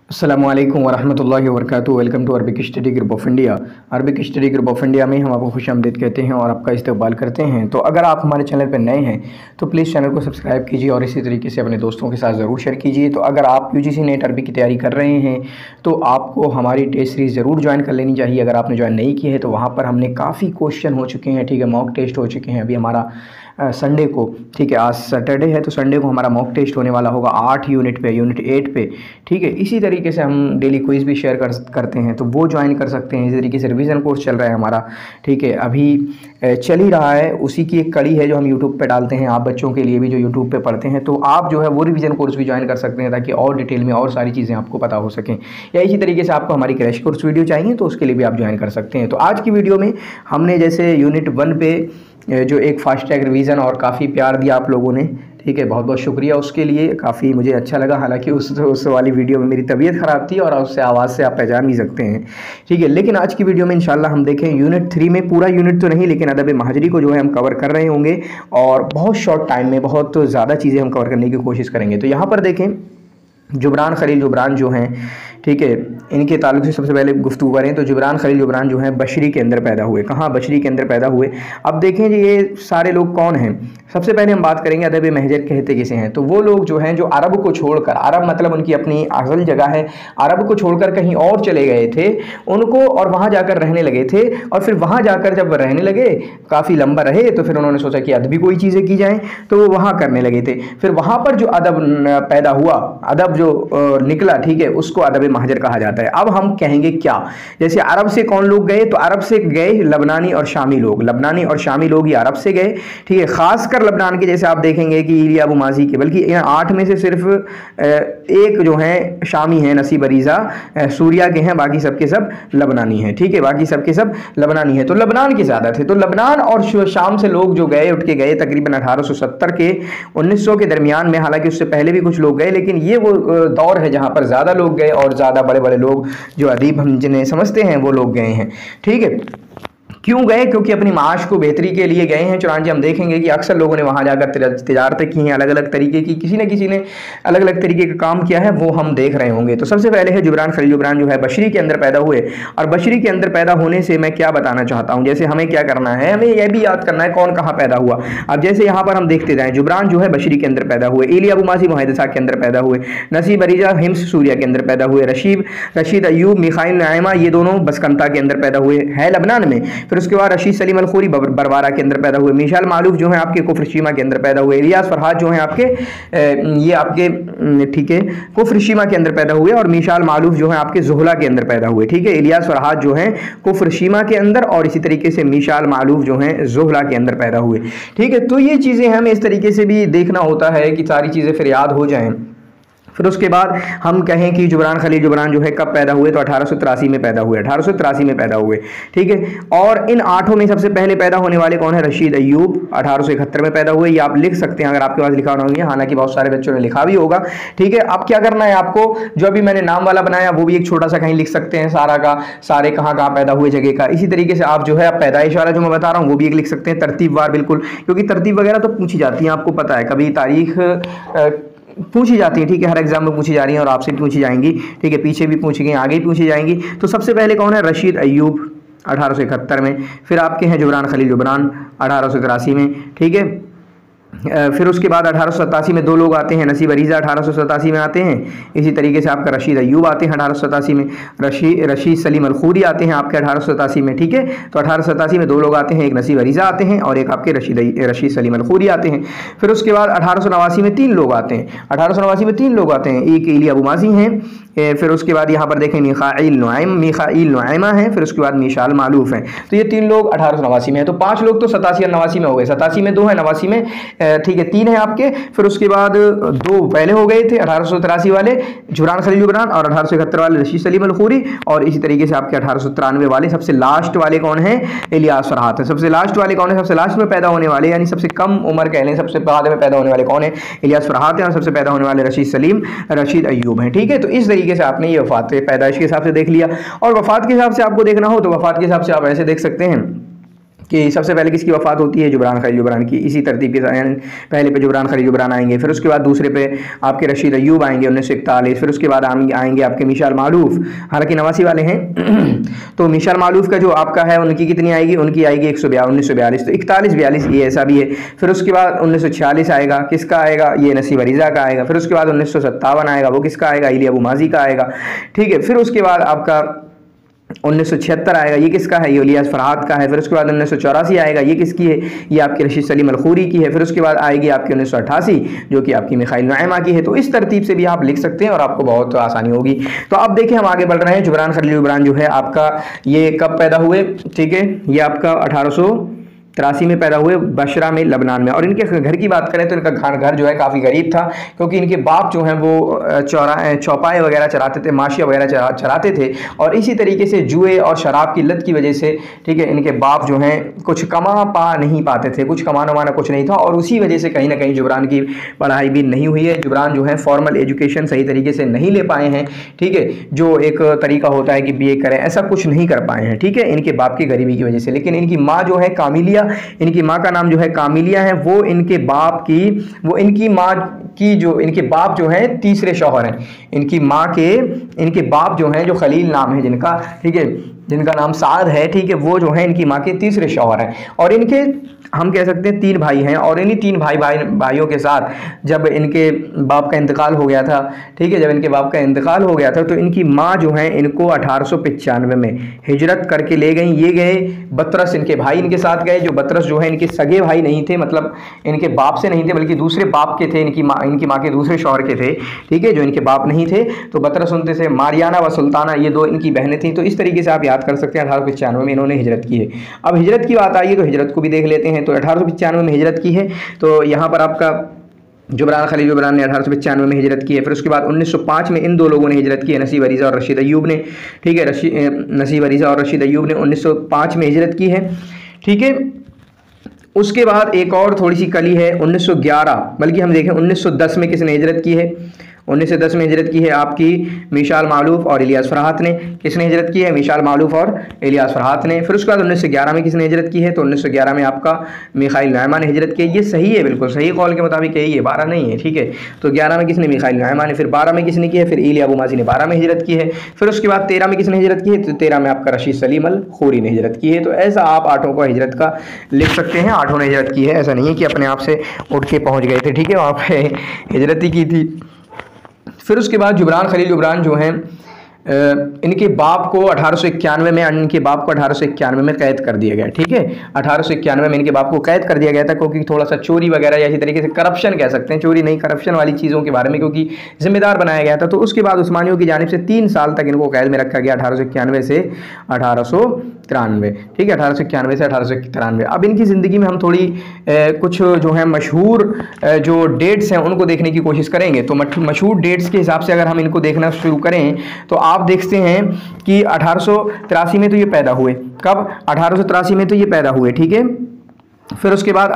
अस्सलामुअलैकुम वरहमतुल्लाहि वबरकातुहू। Welcome to Arabic study group of India. Arabic study group of India में हम आपको खुशामदीद कहते हैं और आपका इस्तकबाल करते हैं। तो अगर आप हमारे चैनल पर नए हैं तो प्लीज़ चैनल को सब्सक्राइब कीजिए और इसी तरीके से अपने दोस्तों के साथ ज़रूर शेयर कीजिए। तो अगर आप यूजीसी नेट अरबी की तैयारी कर रहे हैं तो आपको हमारी टेस्ट सीरीज़ ज़रूर ज्वाइन कर लेनी चाहिए। अगर आपने ज्वाइन नहीं की है तो वहाँ पर हमने काफ़ी क्वेश्चन हो चुके हैं, ठीक है, मॉक टेस्ट हो चुके हैं। अभी हमारा संडे को, ठीक है, आज सैटरडे है तो संडे को हमारा मॉक टेस्ट होने वाला होगा 8 यूनिट पे, यूनिट 8 पे, ठीक है। इसी तरीके से हम डेली क्विज़ भी शेयर करते हैं तो वो ज्वाइन कर सकते हैं। इसी तरीके से रिवीजन कोर्स चल रहा है हमारा, ठीक है, अभी चल ही रहा है। उसी की एक कड़ी है जो हम यूट्यूब पे डालते हैं आप बच्चों के लिए भी जो यूट्यूब पे पढ़ते हैं। तो आप जो है वो रिवीजन कोर्स भी ज्वाइन कर सकते हैं ताकि और डिटेल में और सारी चीज़ें आपको पता हो सकें। या इसी तरीके से आपको हमारी क्रैश कोर्स वीडियो चाहिए तो उसके लिए भी आप ज्वाइन कर सकते हैं। तो आज की वीडियो में हमने जैसे यूनिट 1 पे जो एक फास्ट ट्रैक रिवीजन और काफ़ी प्यार दिया आप लोगों ने, ठीक है, बहुत बहुत शुक्रिया उसके लिए। काफ़ी मुझे अच्छा लगा, हालांकि उस वाली वीडियो में मेरी तबीयत ख़राब थी और उससे आवाज़ से आप पहचान भी सकते हैं, ठीक है। लेकिन आज की वीडियो में इंशाल्लाह हम देखें यूनिट 3 में, पूरा यूनिट तो नहीं लेकिन अदब महजरी को जो है हम कवर कर रहे होंगे और बहुत शॉर्ट टाइम में बहुत ज़्यादा चीज़ें हम कवर करने की कोशिश करेंगे। तो यहाँ पर देखें जुबरान खलील जुबरान जो हैं, ठीक है, इनके ताल्लुक से सबसे पहले गुफ्तगू करें तो जुबरान खलील जुबरान जो हैं बशरी के अंदर पैदा हुए। कहाँ? बशरी के अंदर पैदा हुए। अब देखें जी ये सारे लोग कौन हैं। सबसे पहले हम बात करेंगे अदब महजर कहते किसे हैं। तो वो लोग जो हैं जो अरब को छोड़कर, अरब मतलब उनकी अपनी असल जगह है, अरब को छोड़कर कहीं और चले गए थे उनको और वहाँ जाकर रहने लगे थे। और फिर वहाँ जाकर जब रहने लगे, काफ़ी लंबा रहे, तो फिर उन्होंने सोचा कि अदबी कोई चीज़ें की जाएँ, तो वो वहाँ करने लगे थे। फिर वहाँ पर जो अदब पैदा हुआ, अदब जो निकला, ठीक है, उसको अदब महजर कहा जाता है। अब हम कहेंगे क्या, जैसे अरब से कौन लोग गए, तो अरब से गए लबनानी और शामी लोग, लबनानी और शामी लोग ये अरब से गए, ठीक है। खासकर लबनान के, जैसे आप देखेंगे कि इलिया अबू माजी के, बल्कि 8 में से सिर्फ एक जो है शामी है, नसीब अरीज़ा सूरिया के हैं, बाकी सबके सब लबनानी हैं, ठीक है, बाकी सबके सब लबनानी है। तो लबनान के ज़्यादा थे। तो लबनान और शाम से लोग जो गए, उठ के गए तकरीबन 1870 के 1900 के दरमियान में। हालांकि उससे पहले भी कुछ लोग गए, लेकिन ये वो दौर है जहाँ पर ज़्यादा लोग गए और ज़्यादा बड़े बड़े लोग जो अदीब हम जिन्हें समझते हैं वो लोग गए हैं, ठीक है। क्यों गए? क्योंकि अपनी माश को बेहतरी के लिए गए हैं। चुनांचे हम देखेंगे कि अक्सर लोगों ने वहाँ जाकर तिजारतें की हैं, अलग अलग तरीके की, किसी न किसी ने अलग अलग तरीके का काम किया है, वो हम देख रहे होंगे। तो सबसे पहले है जुबरान खलील जुबरान जो है बशरी के अंदर पैदा हुए। और बशरी के अंदर पैदा होने से मैं क्या बताना चाहता हूँ, जैसे हमें क्या करना है, हमें यह भी याद करना है कौन कहाँ पैदा हुआ। अब जैसे यहाँ पर हम देखते जाएँ, जुबरान जो है बशरी के अंदर पैदा हुए, इलिया अबू माजी मुहैदसा के अंदर पैदा हुए, नसीब अरीज़ा हिम्स सूरिया के अंदर पैदा हुए, रशीद अयूब मिखाइल नाइमा ये दोनों बसकंता के अंदर पैदा हुए है लबनान में। फिर उसके बाद रशीद सलीम अलखूरी बरवारा के अंदर पैदा हुए, मिशाल मालूफ जो है आपके कुफरशीमा के अंदर पैदा हुए, इलियास फरहाद जो है आपके ये आपके, ठीक है, कुफरशीमा के अंदर पैदा हुए, और मिशाल मालूफ जो है आपके जोहला के अंदर पैदा हुए, ठीक है। इलियास फरहाद जो है कुफरशीमा के अंदर और इसी तरीके से मिशाल मालूफ जो है जोहला के अंदर पैदा हुए, ठीक है। तो ये चीज़ें हमें इस तरीके से भी देखना होता है कि सारी चीज़ें फिर याद हो जाएं। फिर उसके बाद हम कहें कि जुबरान खलील जुबरान जो है कब पैदा हुए, तो 1883 में पैदा हुए, 1883 में पैदा हुए, ठीक है। और इन 8 में सबसे पहले पैदा होने वाले कौन है? रशीद अयूब 1871 में पैदा हुए। ये आप लिख सकते हैं अगर आपके पास लिखा नहीं है, हालांकि बहुत सारे बच्चों ने लिखा भी होगा, ठीक है। अब क्या करना है आपको, जो अभी मैंने नाम वाला बनाया वो भी एक छोटा सा कहीं लिख सकते हैं, सारा का सारे कहाँ कहाँ पैदा हुए जगह का। इसी तरीके से आप जो है पैदाइश वाला जो मैं बता रहा हूँ वो भी एक लिख सकते हैं, तरतीबवार, बिल्कुल, क्योंकि तरतीब वगैरह तो पूछी जाती है, आपको पता है, कभी तारीख पूछी जाती है, ठीक है, हर एग्जाम में पूछी जा रही है और आपसे भी पूछी जाएंगी, ठीक है, पीछे भी पूछी गई, आगे भी पूछी जाएंगी। तो सबसे पहले कौन है? रशीद अयूब 1871 में। फिर आपके हैं जुबरान खलील जुबरान 1883 में, ठीक है। फिर उसके बाद 1887 में 2 लोग आते हैं, नसीब अरीज़ा 1887 में आते हैं, इसी तरीके से आपका रशीद अयूब आते हैं 1887 में, रशीद सलीम अलखूरी आते हैं आपके 1887 में, ठीक है। तो 1887 में 2 लोग आते हैं, एक नसीब अरीज़ा आते हैं और एक आपके रशीद सलीम अलखूरी आते हैं। फिर उसके बाद 1889 में 3 लोग आते हैं, 1889 में 3 लोग आते हैं, एक इलिया अबू माजी हैं, फिर उसके बाद यहाँ पर देखें मिखाइल नुआइमा है, फिर उसके बाद मिशाल मालूफ हैं। तो ये 3 लोग 1889 में है। तो 5 लोग तो 87 और 89 में हो गए, 87 में 2 है, 89 में, ठीक है, 3 है आपके। फिर उसके बाद 2 पहले हो गए थे, 1883 वाले जुबरान खलील जुबरान और 1871 वाले रशीद सलीम अलखूरी, और इसी तरीके से आपके 1893 वाले सबसे लास्ट वाले कौन है? इलियास फरहाद है। सबसे लास्ट वाले कौन है? सबसे लास्ट में पैदा होने वाले, यानी सबसे कम उम्र कह लें, सबसे बाद में पैदा होने वाले कौन है? इलियास फरहाद है। और सबसे पैदा होने वाले रशीद अयूब हैं, ठीक है। तो इस तरीके से आपने ये वफात पैदाइश के हिसाब से देख लिया। और वफात के हिसाब से आपको देखना हो तो वफात के हिसाब से आप ऐसे देख सकते हैं कि सबसे पहले किसकी वफ़ात होती है, जुबरान खलील जुबरान की। इसी तरतीब के पहले पे जुबरान खलील जुबरान आएंगे, फिर उसके बाद दूसरे पे आपके रशीद अय्यूब आएंगे 1941, फिर उसके बाद आएंगे आपके मिशाल मालूफ, हालांकि नवासी वाले हैं तो मिशाल मालूफ का जो आपका है उनकी कितनी आएगी, उनकी आएगी 1942, तो 41-42 ये ऐसा भी है। फिर उसके बाद 1946 आएगा, किसका आएगा, ये नसीब रिज़ा का आएगा। फिर उसके बाद 1957 आएगा, वो किसका आएगा, इली अबू माजी का आएगा, ठीक है। फिर उसके बाद आपका 1976 आएगा, ये किसका है, ये इलियास फरहाद का है। फिर उसके बाद 1984 आएगा, ये किसकी है, ये आपकी रशीद सलीम अल-खूरी की है। फिर उसके बाद आएगी आपकी 1988 जो कि आपकी मिखाइल नुऐमा की है। तो इस तरतीब से भी आप लिख सकते हैं और आपको बहुत आसानी होगी। तो अब देखिए हम आगे बढ़ रहे हैं। जुबरान खलील जुबरान जो है आपका ये कब पैदा हुए, ठीक है, ये आपका 1883 में पैदा हुए, बशरा में, लबनान में। और इनके घर की बात करें तो इनका घर जो है काफ़ी गरीब था, क्योंकि इनके बाप जो हैं वो चौपाए वगैरह चराते थे, माशिया वगैरह चराते थे, और इसी तरीके से जुए और शराब की लत की वजह से, ठीक है, इनके बाप जो हैं कुछ कमा नहीं पाते थे, कुछ कमाना वाना कुछ नहीं था, और उसी वजह से कहीं ना कहीं जुबरान की पढ़ाई भी नहीं हुई है। जुबरान जो है फॉर्मल एजुकेशन सही तरीके से नहीं ले पाए हैं, ठीक है, जो एक तरीका होता है कि BA करें, ऐसा कुछ नहीं कर पाए हैं, ठीक है, इनके बाप की गरीबी की वजह से। लेकिन इनकी माँ जो है कामिलिया, इनकी माँ का नाम जो है कामिलिया है, वो इनके बाप की, वो इनकी माँ की जो, इनके बाप जो है तीसरे शौहर हैं। इनकी माँ के, इनके बाप जो हैं, जो खलील नाम है जिनका, ठीक है, जिनका नाम साद है, ठीक है, वो जो है इनकी माँ के तीसरे शौहर हैं। और इनके हम कह सकते हैं 3 भाई हैं, और इन्हीं 3 भाइयों के साथ जब इनके बाप का इंतकाल हो गया था, ठीक है, जब इनके बाप का इंतकाल हो गया था तो इनकी माँ जो है इनको 1895 में हिजरत करके ले गई। ये गए बतरस, इनके भाई इनके साथ गए, जो बतरस जो है इनके सगे भाई नहीं थे, मतलब इनके बाप से नहीं थे बल्कि दूसरे बाप के थे, इनकी माँ के दूसरे शौहर के थे, ठीक है, जो इनके बाप नहीं थे। तो बतरस उनते से मारियाना व सुल्ताना, ये 2 इनकी बहनें थी। तो इस तरीके से आप याद कर सकते हैं 1895 में इन्होंने हिजरत की है। अब हिजरत की बात आई है तो हिजरत को भी देख लेते हैं। तो 1895 में हिजरत की है, तो यहाँ पर आपका जुबरान खलील जुबरान ने 1895 में हिजरत की है। फिर उसके बाद 1905 में इन 2 लोगों ने हिजरत की है, नसीब रिज़ा और रशीद अय्यूब ने, ठीक है, नसीब रिज़ा और रशीद अय्यूब ने 1905 में हिजरत की है, ठीक है। उसके बाद एक और थोड़ी सी कली है 1911, बल्कि हम देखें 1910 में किसने हिजरत की है, 1910 में हिजरत की है आपकी मिशाल मालूफ और इलियास फरहात ने। किसने हिजरत की है, मिशाल मालूफ और इलियास फरहात ने। फिर उसके बाद 1911 में किसने हिजरत की है, तो 1911 में आपका मिखाइल नुऐमा ने हिजरत की है। ये सही है, बिल्कुल सही कौल के मुताबिक यही है, 12 नहीं है, ठीक है। तो 11 में किसने, मिखाइल नुऐमा ने। फिर 12 में किसने की है, फिर इली अबू माजी ने 12 में हिजरत की है। फिर उसके बाद 13 में किसने हिजरत की है, तो 13 में आपका रशीद सलीम अल खूरी ने हिजरत की है। तो ऐसा आप 8 को हिजरत का लिख सकते हैं, 8 ने हिजरत की है, ऐसा नहीं है कि अपने आप से उठ के पहुँच गए थे, ठीक है, वहाँ पर हिजरत ही की थी। फिर उसके बाद जुबरान खलील जुबरान जो हैं इनके बाप को 1891 में, इनके बाप को 1891 में कैद कर दिया गया, ठीक है, 1891 में इनके बाप को कैद कर दिया गया था, क्योंकि थोड़ा सा चोरी वगैरह या इसी तरीके से करप्शन कह सकते हैं, चोरी नहीं करप्शन वाली चीज़ों के बारे में क्योंकि जिम्मेदार बनाया गया था। तो उसके बाद उस्मानियों की जानिब से 3 साल तक इनको कैद में रखा गया, 1891 से 1893, ठीक है, 1891 से 1893। अब इनकी ज़िंदगी में हम थोड़ी कुछ जो है मशहूर जो डेट्स हैं उनको देखने की कोशिश करेंगे। तो मशहूर डेट्स के हिसाब से अगर हम इनको देखना शुरू करें तो आप देखते हैं कि 1883 में तो ये पैदा हुए, कब, 1883 में तो ये पैदा हुए, ठीक है। फिर उसके बाद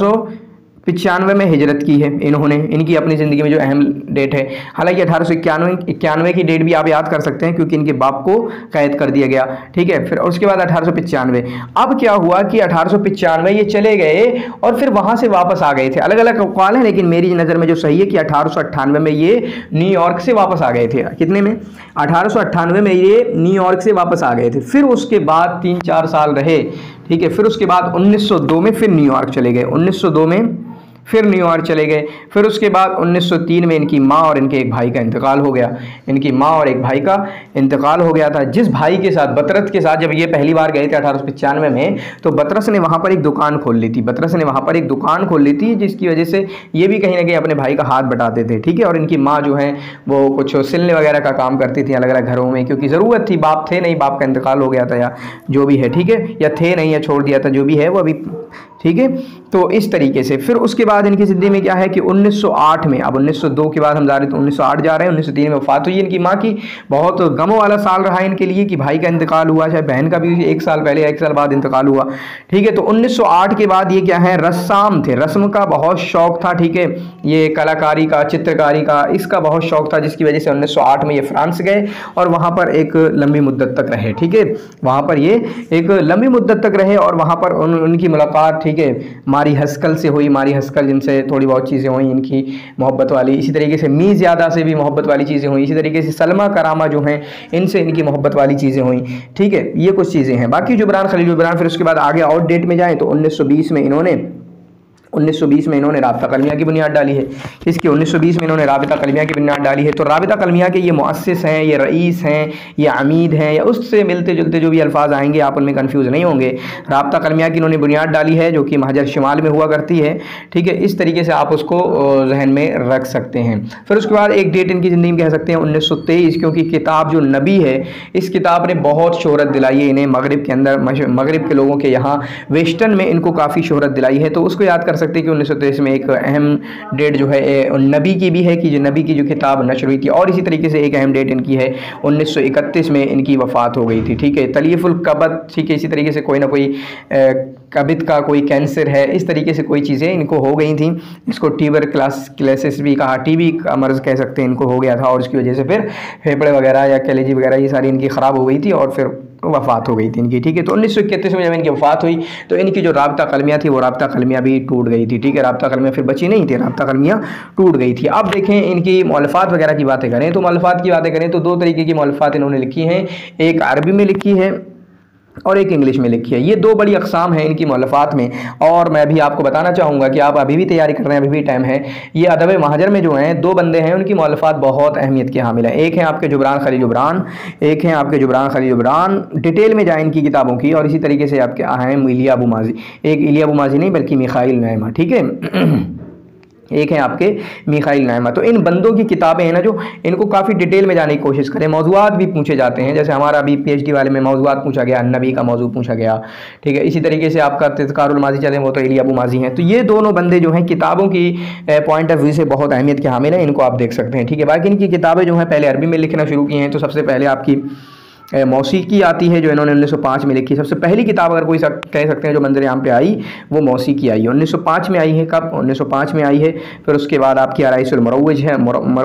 1895 में हिजरत की है इन्होंने, इनकी अपनी ज़िंदगी में जो अहम डेट है। हालांकि 1891 की डेट भी आप याद कर सकते हैं क्योंकि इनके बाप को कैद कर दिया गया, ठीक है। फिर उसके बाद 1895। अब क्या हुआ कि 1895 ये चले गए और फिर वहाँ से वापस आ गए थे, अलग अलग अक़वाल हैं, लेकिन मेरी नज़र में जो सही है कि 1898 में ये न्यूयॉर्क से वापस आ गए थे। कितने में, 1898 में ये न्यूयॉर्क से वापस आ गए थे। फिर उसके बाद 3-4 साल रहे, ठीक है। फिर उसके बाद 1902 में फिर न्यूयॉर्क चले गए, 1902 में फिर न्यूयॉर्क चले गए। फिर उसके बाद 1903 में इनकी माँ और इनके एक भाई का इंतकाल हो गया, इनकी माँ और एक भाई का इंतकाल हो गया था। जिस भाई के साथ, बतरस के साथ जब ये पहली बार गए थे 1895 में, तो बतरस ने वहाँ पर एक दुकान खोल ली थी, बतरस ने वहाँ पर एक दुकान खोल ली थी, जिसकी वजह से ये भी कहीं ना कहीं अपने भाई का हाथ बटाते थे, ठीक है। और इनकी माँ जो है वो कुछ सिलने वगैरह का काम करती थी अलग अलग घरों में, क्योंकि ज़रूरत थी, बाप थे नहीं, बाप का इंतकाल हो गया था या जो भी है, ठीक है, या थे नहीं या छोड़ दिया था, जो भी है वो अभी, ठीक है। तो इस तरीके से फिर उसके बाद इनकी ज़िंदगी में क्या है कि 1908 में, अब 1902 के बाद हम जा रहे हैं तो 1908 जा रहे हैं, 1903 में वफात हुई इनकी माँ की। बहुत गमों वाला साल रहा इनके लिए कि भाई का इंतकाल हुआ, चाहे बहन का भी 1 साल पहले 1 साल बाद इंतकाल हुआ। ठीक है, तो 1908 के बाद ये क्या है, रस्साम थे, रस्म का बहुत शौक था। ठीक है, ये कलाकारी का, चित्रकारी का, इसका बहुत शौक था, जिसकी वजह से 1908 में ये फ्रांस गए और वहाँ पर एक लंबी मुद्दत तक रहे। ठीक है, वहाँ पर ये एक लंबी मुद्दत तक रहे और वहाँ पर उनकी मुलाकात, ठीक है, मारी हस्कल से हुई। मारी हस्कल जिनसे थोड़ी बहुत चीज़ें हुई इनकी मोहब्बत वाली। इसी तरीके से मीर ज़्यादा से भी मोहब्बत वाली चीज़ें हुई। इसी तरीके से सलमा करामा जो हैं इनसे इनकी मोहब्बत वाली चीज़ें हुई। ठीक है, ये कुछ चीज़ें हैं। बाकी जुबरान खलील जुबरान, फिर उसके बाद आगे आउट डेट में जाएँ तो 1920 में इन्होंने राबिता कलमिया की बुनियाद डाली है। इसकी 1920 में इन्होंने राबिता कलमिया की बुनियाद डाली है। तो राबिता कलमिया के ये मुअस्सिस हैं, ये रईस हैं, ये अमीद हैं, या उससे मिलते जुलते जो भी अल्फाज आएंगे आप उनमें कन्फ्यूज़ नहीं होंगे। राबिता कलमिया की इन्होंने बुनियाद डाली है जो कि महाजर शिमाल में हुआ करती है। ठीक है, इस तरीके से आप उसको जहन में रख सकते हैं। फिर उसके बाद एक डेट इनकी ज़िंदगी में कह सकते हैं 1923, क्योंकि किताब जो नबी है, इस किताब ने बहुत शोहरत दिलाई है इन्हें मगरिब के अंदर, मगरिब के लोगों के यहाँ वेस्टर्न में इनको काफ़ी शोहरत दिलाई है। तो उसको याद कर सकते हैं कि 1923 में एक अहम डेट जो है नबी की भी है कि जो नबी की जो किताब नशर हुई थी। और इसी तरीके से एक अहम डेट इनकी है 1931 में इनकी वफ़ात हो गई थी। ठीक है, तलीफुल कबद, ठीक है, इसी तरीके से कोई ना कोई कबिद का कोई कैंसर है, इस तरीके से कोई चीज़ें इनको हो गई थी। इसको टीबर क्लासिस भी कहा, टीबी का मर्ज़ कह सकते हैं, इनको हो गया था और उसकी वजह से फिर फेफड़े वगैरह या कलेजी वगैरह ये सारी इनकी ख़राब हो गई थी और फिर वफ़ात हो गई थी इनकी। ठीक है, तो 1931 में जब इनकी वफ़ात हुई तो इनकी जो राबिता कलमिया थी वो राबिता कलमिया भी टूट गई थी। ठीक है, राबिता कलमिया फिर बची नहीं थी, राबिता कलमिया टूट गई थी। अब देखें इनकी मौलफ़ात वगैरह की बातें करें तो मौलफ़ात की बातें करें तो 2 तरीके की मौलफ़ात इन्होंने लिखी हैं, एक अरबी में लिखी है और एक इंग्लिश में लिखी है। ये 2 बड़ी अक़साम हैं इनकी मौलफ़ात में। और मैं भी आपको बताना चाहूँगा कि आप अभी भी तैयारी कर रहे हैं, अभी भी टाइम है। ये अदब महाजर में जो हैं 2 बंदे हैं, उनकी मौलफ़ात बहुत अहमियत के हामिल है। एक है आपके जुबरान खलील जुबरान, एक हैं आपके जुबरान खलील जुबरान। डिटेल में जाएँ इनकी किताबों की। और इसी तरीके से आपके हैं इलिया अबू माजी, एक इलिया अबू माजी नहीं बल्कि मिखाइल नैमा। ठीक है, एक है आपके मिखाइल नैमा। तो इन बंदों की किताबें हैं ना, जो इनको काफ़ी डिटेल में जाने की कोशिश करें। मौज़ूआत भी पूछे जाते हैं, जैसे हमारा अभी PhD वाले में मौज़ूआत पूछा गया, नबी का मौजू पूछा गया। ठीक है, इसी तरीके से आपका तज़किरुल माज़ी चले, वो तो इलिया अबू माज़ी हैं। तो ये दोनों बंदे जो हैं किताबों की पॉइंट ऑफ व्यू से बहुत अहमियत के हामिल हैं, इनको आप देख सकते हैं। ठीक है, बाकी इनकी किताबें जो हैं पहले अरबी में लिखना शुरू की हैं। तो सबसे पहले आपकी मौसीकी आती है जो इन्होंने 1905 में लिखी। सबसे पहली किताब अगर कोई कह सकते हैं जो मंजर आम पे आई वो मौसीकी आई है, 1905 में आई है। कब? 1905 में आई है। फिर उसके बाद आपकी अराइसुल मरवज है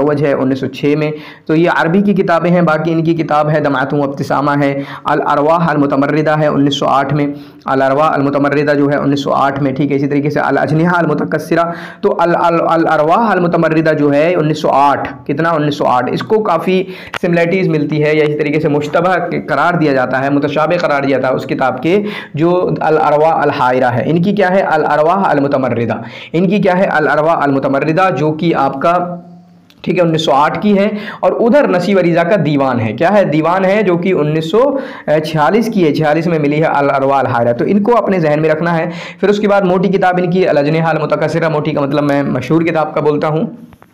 1906 में। तो ये अरबी की किताबें हैं। बाकी इनकी किताब है दमातुम इब्तिसामा है, अल अरवाह अल मुतमर्रिदा है 1908 में, अल अरवाह अल मुतमर्रिदा जो है 1908 में। ठीक है, इसी तरीके से अल अजनिहा अल मुतकस्सिरा, तो अल अरवाह अल मुतमर्रिदा जो है 1908, कितना 1908। इसको काफ़ी सिमिलरिटीज़ मिलती है या इसी तरीके से मुश्तबह करार दिया जाता है, मुतशाबे करार दिया जाता है उस किताब के जो अल अरवाह अल हायरा है। इनकी क्या है? अल अरवाह अल मुतमर्रिदा। इनकी क्या है? अल अरवाह अल मुतमर्रिदा, जो कि आपका ठीक है 1908 की है। और उधर नसीब रिज़ा का दीवान है, क्या है? दीवान है जो कि 1946 की है, 46 में मिली है अल अरवाह अल हायरा। तो इनको अपने जहन में रखना है। फिर उसके बाद मोटी किताब इनकी अल अजनिहा अल मुतकस्सिरा, मोटी का मतलब मैं मशहूर किताब का बोलता हूँ।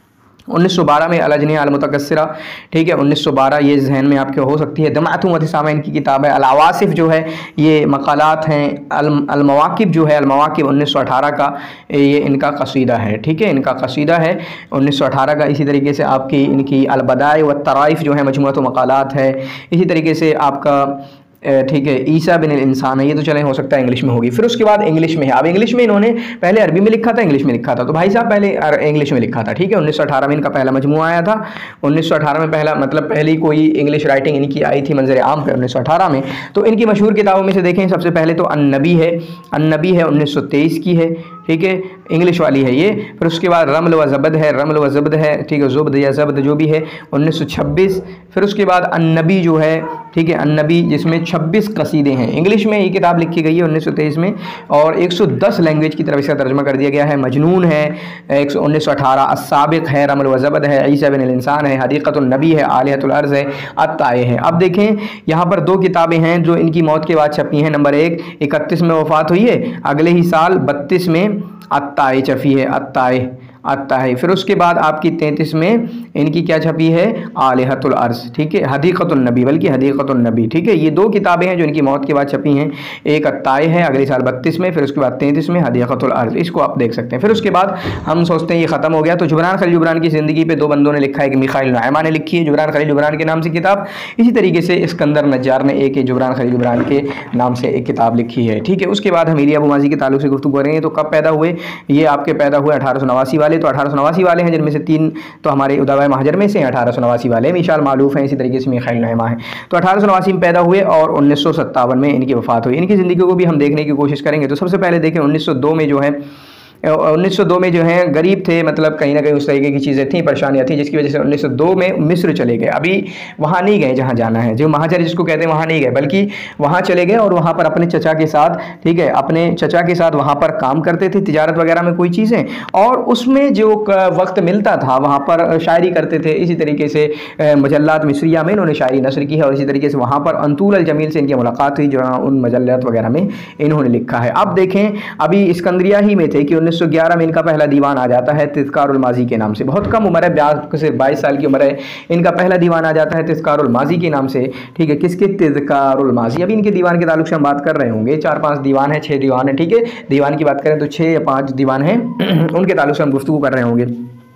1912 में अल अजनिहा अल मुतकस्सिरा। ठीक है, 1912 ये जहन में आपके हो सकती है। दमातुम इब्तिसामा इनकी किताब है। अल अवासिफ जो है ये मकालात हैं। अल मवाकिब जो है, अल मवाकिब 1918 का ये इनका कसीदा है। ठीक है, इनका कसीदा है 1918 का। इसी तरीके से आपकी इनकी अल बदाए व तराइफ जो है मजमुअत मकालात है। इसी तरीके से आपका ठीक है ईसा बिन इंसान है, ये तो चले हो सकता है इंग्लिश में होगी। फिर उसके बाद इंग्लिश में है। अब इंग्लिश में इन्होंने पहले अरबी में लिखा था, इंग्लिश में लिखा था। तो भाई साहब पहले इंग्लिश में लिखा था। ठीक है, 1918 में इनका पहला मजमुआ आया था। 1918 में पहला मतलब पहली कोई इंग्लिश राइटिंग इनकी आई थी मंजर आम पे 1918 में। तो इनकी मशहूर किताबों में से देखें सबसे पहले तो अन्नबी है। अन्नबी है 1923 की है। ठीक है, इंग्लिश वाली है ये। फिर उसके बाद रमल व ज़बद है, रमल व ज़बद है। ठीक है, ज़ुब्द या ज़ब्द जो भी है 1926। फिर उसके बाद अन्नबी जो है, ठीक है, अन्नबी जिसमें 26 कसीदे हैं। इंग्लिश में ये किताब लिखी गई है 1923 में और 110 लैंग्वेज की तरफ इसका तर्जमा कर दिया गया है। मजनून है 1918, अस्साबिक़ है, रमल व ज़बद है, ईसा बिन इंसान है, हदीक़तुन नबी है, आलियतुल अर्ज़ है, अत्ताए है। अब देखें यहाँ पर 2 किताबें हैं जो इनकी मौत के बाद छपी हैं। नंबर 1 31 में वफ़ात हुई है, अगले ही साल 32 में अत्ताए छपी है। अत्ताए आता है। फिर उसके बाद आपकी 33 में इनकी क्या छपी है, आलिहतुल अर्ज़, ठीक है, हदीक़तुन नबी, बल्कि हदीक़तुन नबी, ठीक है। ये दो किताबें हैं जो इनकी मौत के बाद छपी हैं। एक अत्ताए है अगले साल 32 में, फिर उसके बाद 33 में हदीक़तुल अर्ज़, इसको आप देख सकते हैं। फिर उसके बाद हम सोचते हैं ये ख़त्म हो गया, तो जुबरान खलील जुबरान की ज़िंदगी पे दो बंदों ने लिखा है कि मिखाइल नुअयमा ने लिखी है जुबरान खलील जुबरान के नाम से किताब। इसी तरीके से इस्कंदर नज्जार ने एक जुबरान खलील जुबरान के नाम से एक किताब लिखी है, ठीक है। उसके बाद हम इलिया अबू माजी के ताल्लुक से गुफ्तगू करेंगे। तो कब पैदा हुए, ये आपके पैदा हुए 1889 वाले। तो 1889 वाले हैं, जिनमें से 3 तो हमारे उदावा महाजर में से 1889 वाले मिशाल मालूफ हैं, इसी तरीके से मिखाइल नुअयमा है। तो 1889 में पैदा हुए और 1957 में इनकी वफ़ात हुई। इनकी ज़िंदगी को भी हम देखने की कोशिश करेंगे। तो सबसे पहले देखें 1902 में जो है 1902 में जो है गरीब थे, मतलब कहीं ना कहीं उस तरीके की चीज़ें थी, परेशानियाँ थी, जिसकी वजह से 1902 में मिस्र चले गए। अभी वहाँ नहीं गए जहाँ जाना है, जो महाजर जिसको कहते हैं वहाँ नहीं गए, बल्कि वहाँ चले गए और वहाँ पर अपने चचा के साथ, ठीक है, अपने चचा के साथ वहाँ पर काम करते थे, तिजारत वगैरह में कोई चीज़ें, और उसमें जो वक्त मिलता था वहाँ पर शायरी करते थे। इसी तरीके से मजल्लात मिस्रिया में इन्होंने शायरी नस्र की है, और इसी तरीके से वहाँ पर अंतुल अल जमील से इनकी मुलाकात हुई, जो उन मजल्लात वगैरह में इन्होंने लिखा है। अब देखें, अभी इस्कंदरिया ही में थे कि 1911 में इनका पहला दीवान आ जाता है तिज़कारुल माजी के नाम से। बहुत कम उम्र है, 22 साल की उम्र है, इनका पहला दीवान आ जाता है तिज़कारुल माजी के नाम से, ठीक है। किसके, तिज़कारुल माजी। अभी इनके दीवान के ताल्लुक से हम बात कर रहे होंगे, 4-5 दीवान है, 6 दीवान है, ठीक है। दीवान की बात करें तो 6 या 5 दीवान हैं, उनके ताल्लुक से हम गुफ्तगू कर रहे होंगे।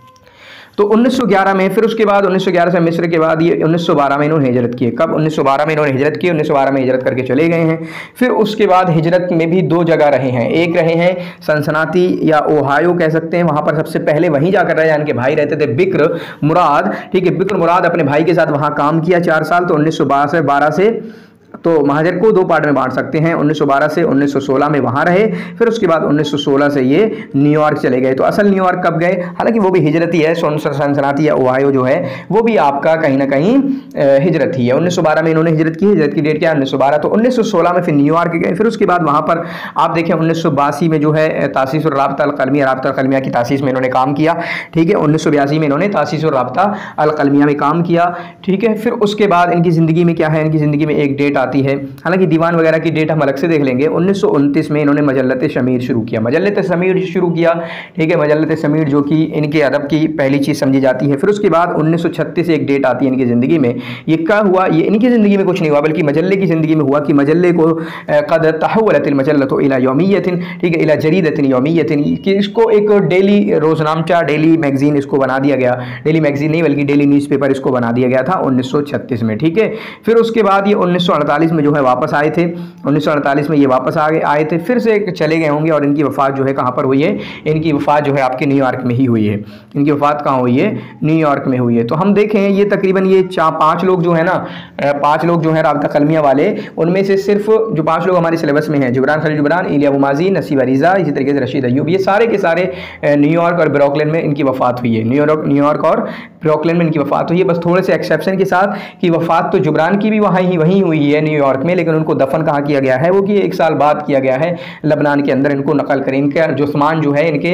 तो 1911 में, फिर उसके बाद 1911 से मिस्र के बाद ये 1912 में इन्होंने हिजरत की है। कब, 1912 में इन्होंने हिजरत की, 1912 में हिजरत करके चले गए हैं। फिर उसके बाद हिजरत में भी 2 जगह रहे हैं, एक रहे हैं सनसनाती या ओहायो कह सकते हैं, वहाँ पर सबसे पहले वहीं जाकर रहे, इनके भाई रहते थे बिक्र मुराद, ठीक है। बिक्र मुराद अपने भाई के साथ वहाँ काम किया 4 साल। तो 1912 से तो महाजर को 2 पार्ट में बांट सकते हैं, 1912 से 1916 में वहाँ रहे। फिर उसके बाद 1916 से ये न्यूयॉर्क चले गए। तो असल न्यूयॉर्क कब गए, हालांकि वो भी हिजरत ही है, सनसनाती या ओहायो जो है वो भी आपका कहीं ना कहीं हिजरत ही है। 1912 में इन्होंने हिजरत की, हिजरत की डेट क्या है 1912। तो 1916 में फिर न्यूयॉर्क गए। फिर उसके बाद वहाँ पर आप देखें 1982 में जो है तासीस और राब्ता अल कलमिया, राब्ता अल कलमिया की तासीस में इन्होंने काम किया, ठीक है। 1982 में इन्होंने तासीस और राब्ता अल कलमिया में काम किया, ठीक है। फिर उसके बाद इनकी ज़िंदगी में क्या है, इनकी ज़िंदगी में एक डेट आती है, हालांकि दीवान वगैरह की डेट हम अलग से देख लेंगे। 1929 में इन्होंने मजल्लत शमीर शुरू किया, मजल्लत शमीर शुरू किया, ठीक है। मजल्लत शमीर जो कि इनके अदब की पहली चीज़ समझी जाती है। फिर उसके बाद 1936 एक डेट आती है इनकी ज़िंदगी में। ये क्या हुआ, ये इनकी ज़िंदगी में कुछ नहीं हुआ, बल्कि मजल्ले की ज़िंदगी में हुआ कि मजल्ले को क़द तहव्वलतिल मजल्लतु इला यौमियतिन, ठीक है, इला जरीदतिन यौमियतिन, कि इसको एक डेली रोज़नामचा, डेली मैगज़ीन इसको बना दिया गया। डेली मैगज़ीन नहीं बल्कि डेली न्यूज़पेपर इसको बना दिया गया था 1936 में, ठीक है। फिर उसके बाद ये 1948 में जो है वापस आए थे, 1948 में ये वापस आए थे, फिर से चले गए होंगे, और इनकी वफ़ात जो है कहाँ पर हुई है, इनकी वफ़ात जो है आपके न्यूयॉर्क में ही हुई है। इनकी वफ़ात कहाँ हुई है, न्यूयॉर्क में हुई है। तो हम देखें ये तकरीबन ये 5 लोग जो है ना, 5 लोग जो है राब्ता कलमिया वाले, उनमें से सिर्फ जो 5 लोग हमारे सिलेबस में हैं, जुबरान खलील जुबरान, इलिया अबू माजी, नसीब अरीज़ा, इसी तरीके से रशीद अय्यूब, ये सारे के सारे न्यूयॉर्क और ब्रुकलिन में इनकी वफ़ात हुई है। न्यूयॉर्क और ब्रुकलिन में इनकी वफ़ात हुई है, बस थोड़े से एक्सेप्शन के साथ कि वफ़ात तो जुबरान की भी वहीं हुई है न्यूयॉर्क में, लेकिन उनको दफन कहाँ किया गया है, वो कि 1 साल बाद किया गया है लबनान के अंदर। इनको नकल करें, इनका जुस्मान जो है, इनके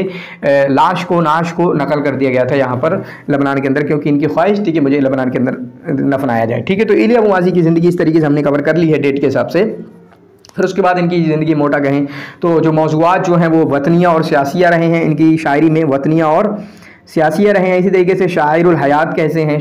नाश को नकल कर दिया गया था यहाँ पर लबनान के अंदर, क्योंकि इनकी ख्वाहिश थी कि मुझे लबनान के अंदर दफनाया जाए, ठीक है। तो इलिया अबू माजी की ज़िंदगी इस तरीके से हमने कवर कर ली है डेट के हिसाब से। फिर उसके बाद इनकी ज़िंदगी मोटा कहें तो जो मौज़ूआत जो हैं वो वतनिया और सियासिया रहे हैं। इनकी शायरी में वतनिया और सियासिया रहे हैं। इसी तरीके से शायरुल हयात कैसे हैं,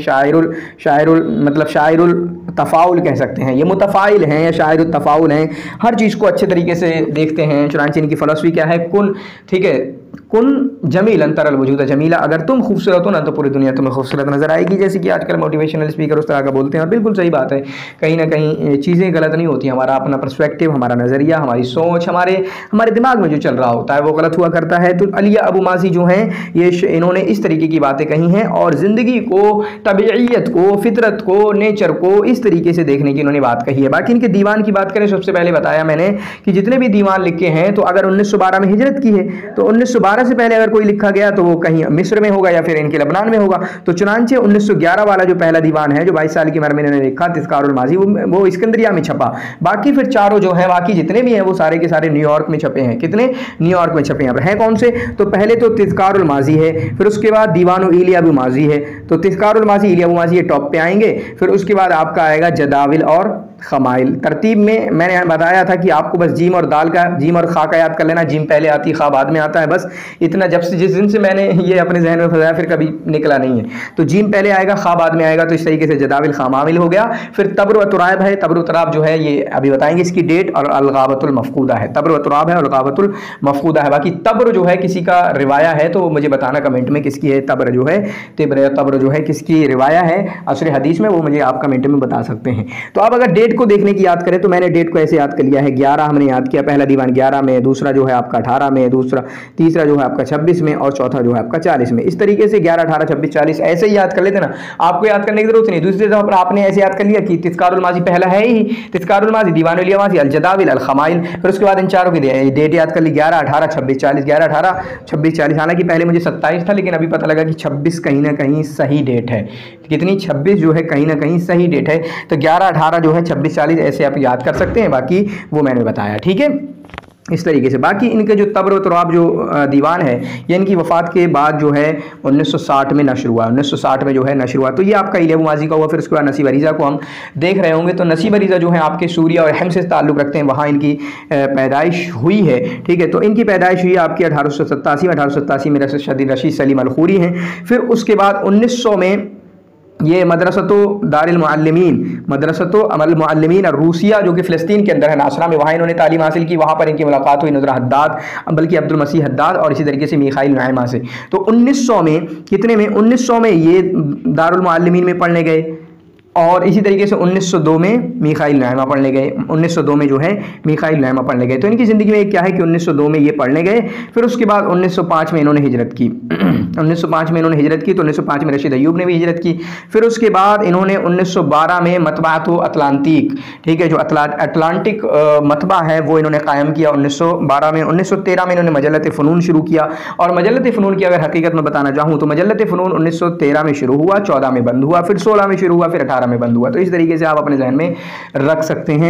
शायरुल मतलब शायरुल तफ़ाउल कह सकते हैं, ये मुतफ़ाइल हैं या शायरुल तफ़ाउल हैं, हर चीज़ को अच्छे तरीके से देखते हैं। चुनांचे इनकी फ़लसफ़ी क्या है, कुन, ठीक है, कुन जमील तरल वजूद जमीला, अगर तुम खूबसूरत हो ना तो पूरी दुनिया तुम्हें खूबसूरत नज़र आएगी। जैसे कि आजकल मोटिवेशनल स्पीकर उस तरह का बोलते हैं, और बिल्कुल सही बात है, कहीं ना कहीं चीज़ें गलत नहीं होती। हमारा अपना पर्सपेक्टिव, हमारा नज़रिया, हमारी सोच, हमारे दिमाग में जो चल रहा होता है वो गलत हुआ करता है। तो इलिया अबू माजी जो हैं ये इन्होंने इस तरीके की बातें कही हैं, और ज़िंदगी को, तबीयत को, फितरत को, नेचर को इस तरीके से देखने की इन्होंने बात कही है। बाकी इनके दीवान की बात करें, सबसे पहले बताया मैंने कि जितने भी दीवान लिखे हैं, तो अगर 1912 में हिजरत की है तो 1912 से पहले अगर कोई लिखा गया तो वो कहीं मिस्र में होगा या फिर इनके लबनान में होगा। तो चुनांचे 1911 वाला जो पहला दीवान है जो 22 साल की उम्र में इन्होंने लिखा तिज़कारुल माजी, वो इस्कंदरिया में छपा। बाकी फिर चारों जो है, बाकी जितने भी हैं वो सारे के सारे न्यूयॉर्क में छपे हैं। कितने, न्यूयॉर्क में छपे हैं। हैं कौन से, तो पहले तो तिज़कारुल माजी है, फिर उसके बाद दीवान इलिया अबू माजी है, तो तिज़कारुल माज़ी, इलिया अबू माज़ी ये टॉप पे आएंगे। फिर उसके बाद आपका आएगा जदाविल और खमाइल। तरतीब में मैंने बताया था कि आपको बस जीम और दाल का, जीम और खा का याद कर लेना। जीम पहले आती है, खा बाद में आता है, बस इतना। जब से जिस दिन से मैंने ये अपने जहन में फंसाया फिर कभी निकला नहीं है। तो जीम पहले आएगा, खा बाद में आएगा। तो इस तरीके से जदाविल खमाविल हो गया। फिर तब्र व तुराब है। तब्र व तुराब जो है ये अभी बताएंगे इसकी डेट। और अलगाबतुल मफकूदा है। तब्र व तुराब है, अलगाबतुल मफकूदा है। बाकी तब्र जो है किसी का रिवाया है तो मुझे बताना कमेंट में किसकी है तब्र जो है। तब्र जो है किसकी रिवाया है असर हदीस में, वो मुझे आप कमेंट में बता सकते हैं। तो अब अगर डेट को देखने की याद करें तो मैंने डेट को ऐसे याद कर लिया है। 11 हमने याद किया, पहला दीवान 11 में, दूसरा जो है आपका 18 में, तीसरा जो है आपका 26 में, और चौथा जो है आपका 40 में। इस तरीके से 11, 18, 26, 40 ऐसे ही याद कर लेते ना, आपको याद करने की जरूरत नहीं। दूसरी तरफ आपने ऐसे याद कर लिया कि तिज़कारुल माज़ी पहला है ही, तिज़कारुल माज़ी, दीवानुल इलिया माज़ी, अल जदाविल, अल खमाइल। फिर उसके बाद इन चारों की डेट याद कर ली, 11, 18, 26, 40, 11, 18, 26, 40। हालांकि पहले मुझे 27 था, लेकिन अभी पता लगा कि 26 कहीं ना कहीं सही डेट है। कितनी? 26 जो है कहीं ना कहीं सही डेट है। तो 11, 18 जो है 26, 40 ऐसे आप याद कर सकते हैं। बाकी वो मैंने बताया, ठीक है, इस तरीके से। बाकी इनके जो तब्र व तुराब जो दीवान है ये इनकी वफ़ात के बाद जो है 1960 में नशर हुआ। 1960 में जो है नशर हुआ। तो ये आपका इलिया अबू माज़ी का हुआ। फिर उसके बाद नसीब अरीज़ा को हम देख रहे होंगे। तो नसीब अरीज़ा जो है आपके सूरिया और अहम से ताल्लुक़ रखते हैं, वहाँ इनकी पैदाइश हुई है, ठीक है। तो इनकी पैदाइश हुई आपकी 1887 में। 1887 में रशीद सलीम अल खूरी हैं। फिर उसके बाद 1900 में ये मदरसतो दारुल मुअल्लिमीन, मदरसतो अमल मुअल्लिमीन और रूसिया जो कि फ़लस्तीन के अंदर है, नासरा में, वहाँ इन्होंने तालीम हासिल की। वहाँ पर इनकी मुलाकात हुई नुज़रा हद्दाद, बल्कि अब्दुल मसीह हद्दाद और इसी तरीके से मीखाइल नुआइमा से। तो 1900 में, कितने में? 1900 में ये दारुल मुअल्लिमीन में पढ़ने गए। और इसी तरीके से 1902 में मीखाइल नुआइमा पढ़ने गए। 1902 में जो है मीखाइल नुआइमा पढ़ने गए। तो इनकी ज़िंदगी में क्या है कि 1902 में ये पढ़ने गए। फिर उसके बाद 1905 में इन्होंने हिजरत की। 1905 में इन्होंने हिजरत की। तो 1905 में रशीद अय्यूब ने भी हिजरत की। फिर उसके बाद इन्होंने 1912 में मतबाअतो अटलांटिक, ठीक है, जो अटलांटिक मतबा है वो इन्होंने कायम किया 1912 में। 1913 में इन्होंने मजल्लत फ़नून शुरू किया। और मजल्लत फ़नून की अगर हकीकत में बताना चाहूँ तो मजल्लत फ़नून 1913 में शुरू हुआ, 14 में बंद हुआ, फिर 16 में शुरू हुआ, फिर 18 में बंद हुआ। तो इस तरीके से आप अपने जहन में रख सकते हैं।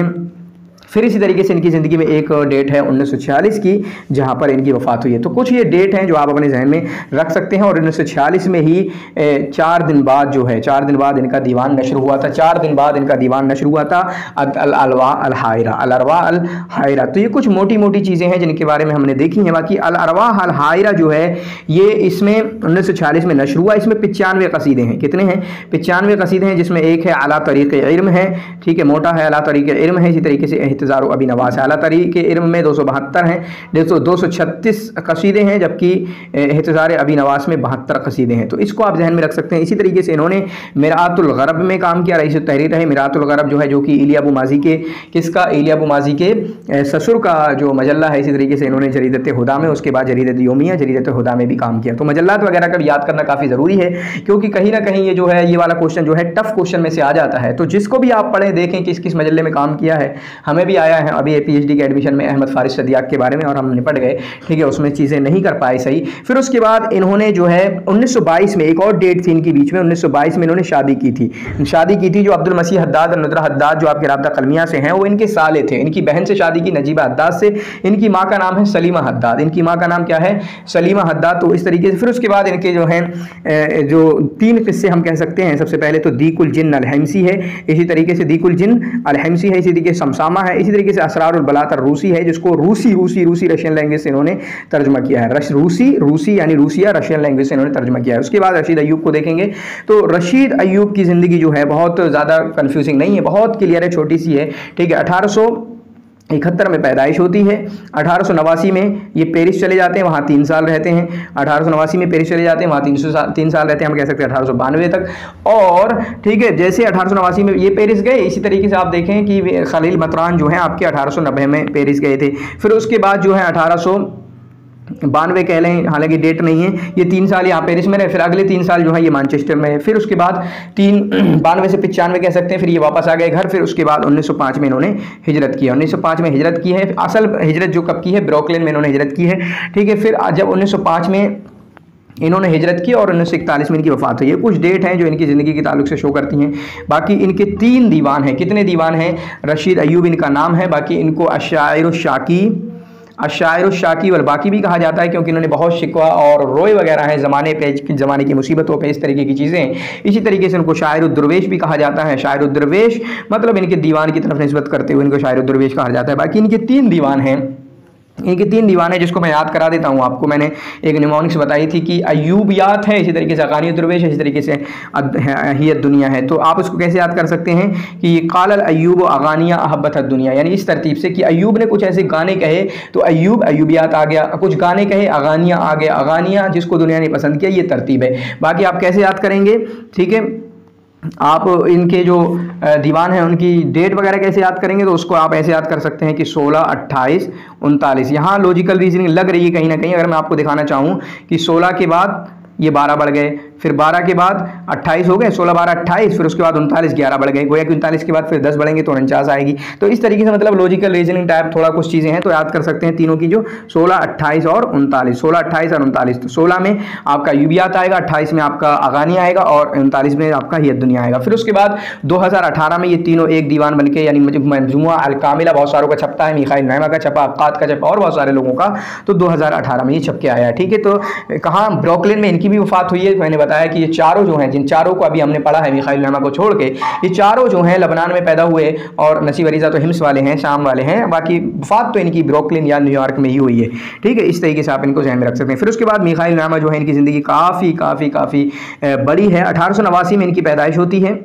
फिर इसी तरीके से इनकी ज़िंदगी में एक डेट है 1946 की, जहाँ पर इनकी वफ़ात हुई है। तो कुछ ये डेट हैं जो आप अपने जहन में रख सकते हैं। और 1946 में ही 4 दिन बाद जो है, 4 दिन बाद इनका दीवान नशर हुआ था। 4 दिन बाद इनका दीवान नशर हुआ था, अल-अरवा अल-हायरा, अल-अरवा अल-हायरा। तो ये कुछ मोटी मोटी चीज़ें हैं जिनके बारे में हमने देखी हैं। बाकी अल-अरवा अल-हायरा जो है ये इसमें 1946 में नशर हुआ। इसमें 95 कसीदे हैं। कितने हैं? 95 कसीदे हैं, जिसमें एक है अला तरीक़े इल्म है, ठीक है, मोटा है, अला तरीक़े इल्म है। इसी तरीके से एहतिज़ार अबी नवास आला तरीक़े इल्म में 272 हैं, 236 कसीदे हैं, जबकि एहतिज़ार अबी नवास में 72 कसीदे हैं। तो इसको आप जहन में रख सकते हैं। इसी तरीके से इन्होंने मिरातुल गरब में काम किया, रईस तहरीर है। मिरातुल गरब जो है जो कि इलिया अबू माज़ी के, किसका? इलिया अबू माज़ी के ससुर का जो मजल्ला है। इसी तरीके से इन्होंने जरीदत हुदा में, उसके बाद जरीदत योमिया, जरीदत हुदा में भी काम किया। तो मजल्लात वगैरह का भी याद करना काफ़ी ज़रूरी है, क्योंकि कहीं ना कहीं ये जो है ये वाला क्वेश्चन जो है टफ क्वेश्चन में से आ जाता है। तो जिसको भी आप पढ़ें, देखें किस किस मजल्ले में काम किया है। हमें भी आया है अभी PhD के एडमिशन में अहमद फारिस सदियाक के बारे में, और हम निपट गए, ठीक है, उसमें चीज़ें नहीं कर पाए सही। फिर उसके बाद इन्होंने जो है 1922 में, एक और डेट थी इनकी बीच में, 1922 में इन्होंने शादी की थी। जो अब्दुल मसीह हद्दाद और नुज़रा हद्दाद जो आपके राब्ता कलमिया से हैं, वो इनके साले थे। इनकी बहन से शादी की, नजीबा हद्दाद से। इनकी माँ का नाम है सलीमा हद्दाद। इनकी माँ का नाम क्या है? Salima Haddad. तो इस तरीके से फिर उसके बाद इनके जो हैं जो 3 किस्से हम कह सकते हैं। सबसे पहले तो दीकुल जिन अल-हिम्सी है, इसी तरीके से दीकुल जिन अल-हिम्सी है, इसी तरीके से समसामा है, इसी तरीके से असरारुल बलात रूसी है, जिसको रूसी रशियन लैंग्वेज से इन्होंने तर्जुमा किया है। रूसी यानी रूसिया रशियन लैंग्वेज से इन्होंने तर्जुमा किया है। उसके बाद रशीद अय्यूब को देखेंगे। तो रशीद अय्यूब की ज़िंदगी जो है बहुत ज़्यादा कन्फ्यूजिंग नहीं है, बहुत क्लियर है, छोटी सी है, ठीक है। 1871 में पैदाइश होती है। 1889 में ये पेरिस चले जाते हैं, वहाँ 3 साल रहते हैं। 1889 में पेरिस चले जाते हैं, वहाँ 3 साल रहते हैं, हम कह सकते हैं 1892 तक। और ठीक है, जैसे 1889 में ये पेरिस गए, इसी तरीके से आप देखें कि खलील मतरान जो हैं आपके 1890 में पेरिस गए थे। फिर उसके बाद जो है 1892 कह लें, हालांकि डेट नहीं है, ये 3 साल यहाँ पेरिस में रहे। फिर अगले 3 साल जो है ये मैनचेस्टर में। फिर उसके बाद 92 से 95 कह सकते हैं, फिर ये वापस आ गए घर। फिर उसके बाद 1905 में इन्होंने हिजरत किया। 1905 में हिजरत की है। असल हिजरत जो कब की है? ब्रुकलिन में इन्होंने हिजरत की है, ठीक है। फिर जब 1905 में इन्होंने हिजरत की और 1941 में इनकी वफ़ात हुई। ये कुछ डेट हैं जो इनकी ज़िंदगी के ताल्लुक से शो करती हैं। बाकी इनके 3 दीवान हैं। कितने दीवान हैं? रशीद अय्यूब इनका नाम है। बाकी इनको अशाइर शाकी, अशायर शाकी वल बाकी भी कहा जाता है, क्योंकि इन्होंने बहुत शिकवा और रोए वगैरह हैं ज़माने की मुसीबतों पे, इस तरीके की चीज़ें। इसी तरीके से उनको शायर दुर्वेश भी कहा जाता है। शायर दुर्वेश मतलब इनके दीवान की तरफ निस्बत करते हुए इनको शायर दुर्वेश कहा जाता है। बाकी इनके 3 दीवान हैं, इनके 3 दीवान है, जिसको मैं याद करा देता हूँ आपको। मैंने एक निमोनिक्स बताई थी कि अयूबियात है, इसी तरीके से अगानी दुर्वेश है, इसी तरीके से हियत दुनिया है। तो आप उसको कैसे याद कर सकते हैं कि कालल अयूब अगानिया अहब्बत दुनिया, यानी इस तरतीब से कि अयूब ने कुछ ऐसे गाने कहे तो अयूब अयूबियात आ गया, कुछ गाने कहे अगानिया आ गया, अगानिया जिसको दुनिया ने पसंद किया, ये तरतीब है। बाकी आप कैसे याद करेंगे, ठीक है, आप इनके जो दीवान हैं उनकी डेट वगैरह कैसे याद करेंगे, तो उसको आप ऐसे याद कर सकते हैं कि 16, 28, 39। यहाँ लॉजिकल रीजनिंग लग रही है कहीं ना कहीं। अगर मैं आपको दिखाना चाहूँ कि 16 के बाद ये 12 बढ़ गए, फिर 12 के बाद 28 हो गए, 16, 12, 28, फिर उसके बाद 39, 11 बढ़ गए, गोया कि 39 के बाद फिर 10 बढ़ेंगे तो 49 आएगी। तो इस तरीके से मतलब लॉजिकल रीजनिंग टाइप थोड़ा कुछ चीज़ें हैं, तो याद कर सकते हैं तीनों की, जो 16, 28 और 39, 16, 28 और 39। तो 16 में आपका यूबियात आएगा, 28 में आपका अगानी आएगा और 39 में आपका हियत दुनिया आएगा। फिर उसके बाद 2018 में ये तीनों एक दीवान बन के, यानी मजमुआ अल कामिला बहुत सारों का छपता है, मिखाइल नैमा का छपा, अब्कात का छपा और बहुत सारे लोगों का, तो 2018 में ये छप के आया है। ठीक है, तो कहाँ ब्रुकलिन में इनकी भी वफात हुई है। मैंने बताया कि ये चारों जो हैं, जिन चारों को अभी हमने पढ़ा है मिखाइल नैमा को छोड़ के, ये चारों जो हैं लबनान में पैदा हुए, और नसीब अरीज़ा तो हिम्स वाले हैं, शाम वाले हैं, बाकी वफात तो इनकी ब्रुकलिन या न्यूयॉर्क में ही हुई है। ठीक है, इस तरीके से आप इनको ज़हन में रख सकते हैं। फिर उसके बाद मिखाइल नैमा जो है, इनकी ज़िंदगी काफ़ी बड़ी है। 1889 में इनकी पैदाइश होती है,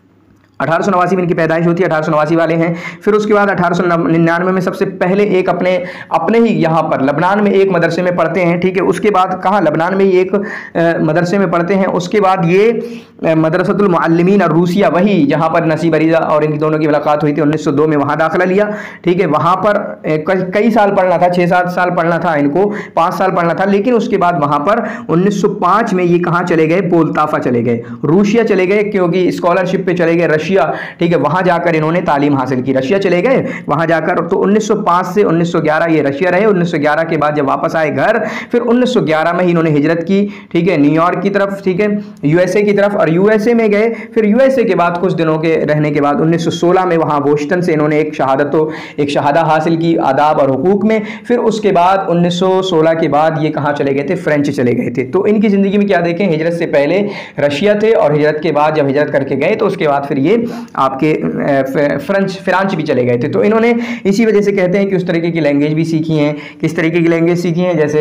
1889 में इनकी पैदाइश होती है, 1889 वाले हैं। फिर उसके बाद 1899 में सबसे पहले एक अपने ही यहाँ पर लबनान में एक मदरसे में पढ़ते हैं। ठीक है, उसके बाद कहाँ, लबनान में ही एक मदरसे में पढ़ते हैं। उसके बाद ये मदरसतुल मुअल्लिमीन और रूसिया, वही जहाँ पर नसीब अरीज़ा और इनकी दोनों की मुलाकात हुई थी, 1902 में वहाँ दाखिला लिया। ठीक है, वहाँ पर कई साल पढ़ना था, 6-7 साल पढ़ना था इनको, 5 साल पढ़ना था, लेकिन उसके बाद वहाँ पर 1905 में ये कहाँ चले गए, पोल्ताफा चले गए, रूसिया चले गए, क्योंकि स्कॉलरशिप पे चले गए रशिया। ठीक है, वहां जाकर इन्होंने तालीम हासिल की, रशिया चले गए वहां जाकर। तो 1905 से 1911 ये रशिया रहे। 1911 के बाद जब वापस आए घर, फिर 1911 में ही इन्होंने हिजरत की, ठीक है, न्यूयॉर्क की तरफ, ठीक है, यूएसए की तरफ, और यूएसए में गए। फिर यूएसए के बाद कुछ दिनों के रहने के बाद 1916 में वहां बोस्टन से इन्होंने एक शहादा हासिल की आदाब और हुकूक में। फिर उसके बाद 1916 के बाद ये कहाँ चले गए थे, फ्रेंच चले गए थे। तो इनकी जिंदगी में क्या देखें, हिजरत से पहले रशिया थे, और हिजरत के बाद जब हिजरत करके गए तो उसके बाद फिर ये आपके फ्रांस भी चले गए थे। तो इन्होंने इसी वजह से कहते हैं कि उस तरीके की लैंग्वेज भी सीखी हैं। किस तरीके की लैंग्वेज सीखी हैं, जैसे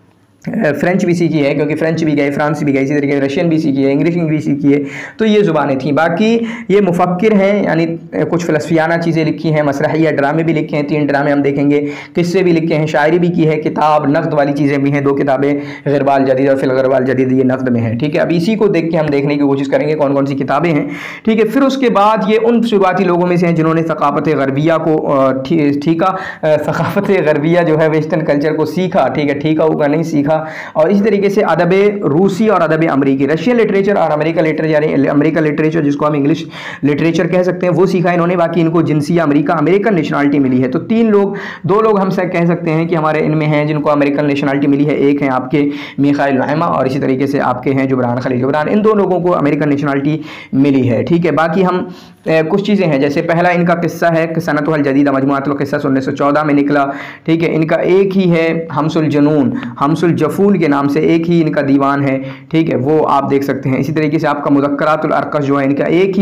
फ्रेंच भी सीखी है, क्योंकि फ्रेंच भी गए, फ्रांस भी गए, इसी तरीके रशियन भी सीखी है, इंग्लिश भी सीखी है। तो ये ज़ुबानें थी। बाकी ये मुफक्किर हैं, यानी कुछ फ़लसफियाना चीज़ें लिखी हैं, मसरहिया ड्रामे भी लिखे हैं, 3 ड्रामे हम देखेंगे, किस्से भी लिखे हैं, शायरी भी की है, किताब नक़द वाली चीज़ें भी हैं, 2 किताबें ग़िरबाल जदीद और फ़िल ग़िरबाल जदीद, ये नक़द में है। ठीक है, अब इसी को देख के हम देखने की कोशिश करेंगे कौन कौन सी किताबें हैं। ठीक है, फिर उसके बाद ये उन शुरुआती लोगों में से हैं जिन्होंने सक़ाफ़त ग़रबिया को ठीका, सक़ाफ़त ग़रबिया जो है वेस्टर्न कल्चर को सीखा। ठीक है, ठीका होगा नहीं, सीखा। और इसी तरीके से अदब रूसी और अदब अमरीकी, रशियन लिटरेचर और अमेरिका लिटरेचर, यानी अमेरिका लिटरेचर जिसको हम इंग्लिश लिटरेचर कह सकते हैं, वो सीखा इन्होंने। बाकी इनको जिनसिया अमेरिकन नेशनलिटी मिली है। तो 2 लोग हम कह सकते हैं कि हमारे इनमें हैं जिनको अमेरिकन नेशनलिटी मिली है। एक हैं आपके मिखाइल नैमा, और इसी तरीके से आपके हैं जुबरान खलील जुबरान। इन 2 लोगों को अमेरिकन नेशनलिटी मिली है। ठीक है, बाकी हम कुछ चीज़ें हैं, जैसे पहला इनका किस्सा है कि सनतुल जदीदा मजमुअतुल क़िस्सस 1914 में निकला। ठीक है, इनका एक ही है हमसुल जनून, हमसुल जफूल के नाम से एक ही इनका दीवान है। ठीक है, वो आप देख सकते हैं। इसी तरीके से आपका मुज़क्करातुल अरकश जो है, इनका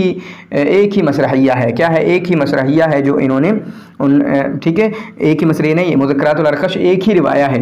एक ही मसरहिया है। क्या है, एक ही मसरहिया है जो इन्होंने ठीक है, एक ही मसरहिया नहीं, मुज़क्करातुल अरकश एक ही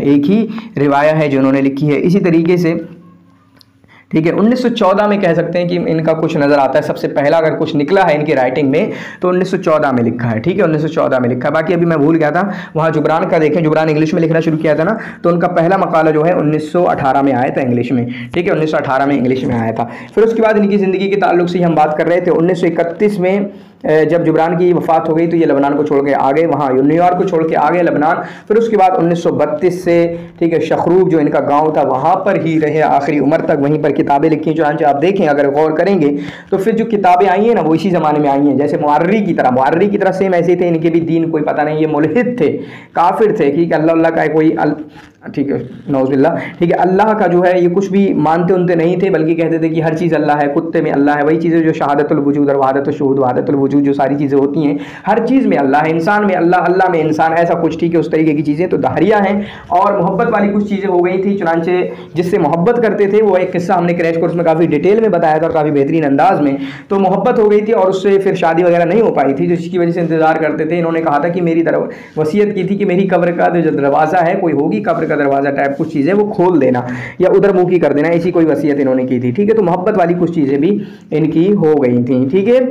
रिवाया है जो इन्होंने लिखी है। इसी तरीके से ठीक है, 1914 में कह सकते हैं कि इनका कुछ नज़र आता है। सबसे पहला अगर कुछ निकला है इनकी राइटिंग में तो 1914 में लिखा है। ठीक है, 1914 में लिखा है। बाकी अभी मैं भूल गया था, वहाँ जुबरान का देखें, जुबरान इंग्लिश में लिखना शुरू किया था ना, तो उनका पहला मकाला जो है 1918 में आया था इंग्लिश में। ठीक है, 1918 में इंग्लिश में आया था। फिर उसके बाद इनकी ज़िंदगी के ताल्लुक से हम बात कर रहे थे। 1931 में जब जुबरान की वफ़ात हो गई तो ये लबनान को छोड़ के आ गए, वहाँ न्यूयॉर्क को छोड़ के आ गए लबनान। फिर उसके बाद 1932 से ठीक है शखरूब जो इनका गांव था वहाँ पर ही रहे आखिरी उम्र तक, वहीं पर किताबें लिखी। जो आप देखें, अगर गौर करेंगे तो फिर जो किताबें आई हैं ना वो इसी ज़माने में आई हैं। जैसे मुअर्री की तरह सेम ऐसे थे, इनके भी दीन कोई पता नहीं, ये मुल्हिद थे, काफिर थे कि अल्लाह का कोई ठीक है, नौज़ुबिल्लाह। ठीक है, अल्लाह का जो है ये कुछ भी मानते उनते नहीं थे, बल्कि कहते थे कि हर चीज़ अल्लाह है, कुत्ते में अल्लाह है, वही चीज़ें जो शहादतुल वजूद और वहादतुल शुहूद वहादतुल वजूद जो सारी चीज़ें होती हैं, हर चीज़ में अल्लाह है, इंसान में अल्लाह, अल्लाह में इंसान, ऐसा कुछ। ठीक है, उस तरीके की चीज़ें तो दहरिया हैं। और मोहब्बत वाली कुछ चीज़ें हो गई थी, चुनांचे जिससे मोहब्बत करते थे, वो एक किस्सा हमने क्रैश कोर्स में काफ़ी डिटेल में बताया था और काफ़ी बेहतरीन अंदाज में। तो मोहब्बत हो गई थी और उससे फिर शादी वगैरह नहीं हो पाई थी, जिसकी वजह से इंतज़ार करते थे। इन्होंने कहा था कि मेरी तरफ वसीयत की थी कि मेरी कब्र का जो दरवाज़ा है, कोई होगी कब्र का दरवाज़ा टाइप कुछ चीज़ें, वो खोल देना या उधर मुँह की कर देना, ऐसी कोई वसीयत इन्होंने की थी। ठीक है, तो मोहब्बत वाली कुछ चीज़ें भी इनकी हो गई थी। ठीक है,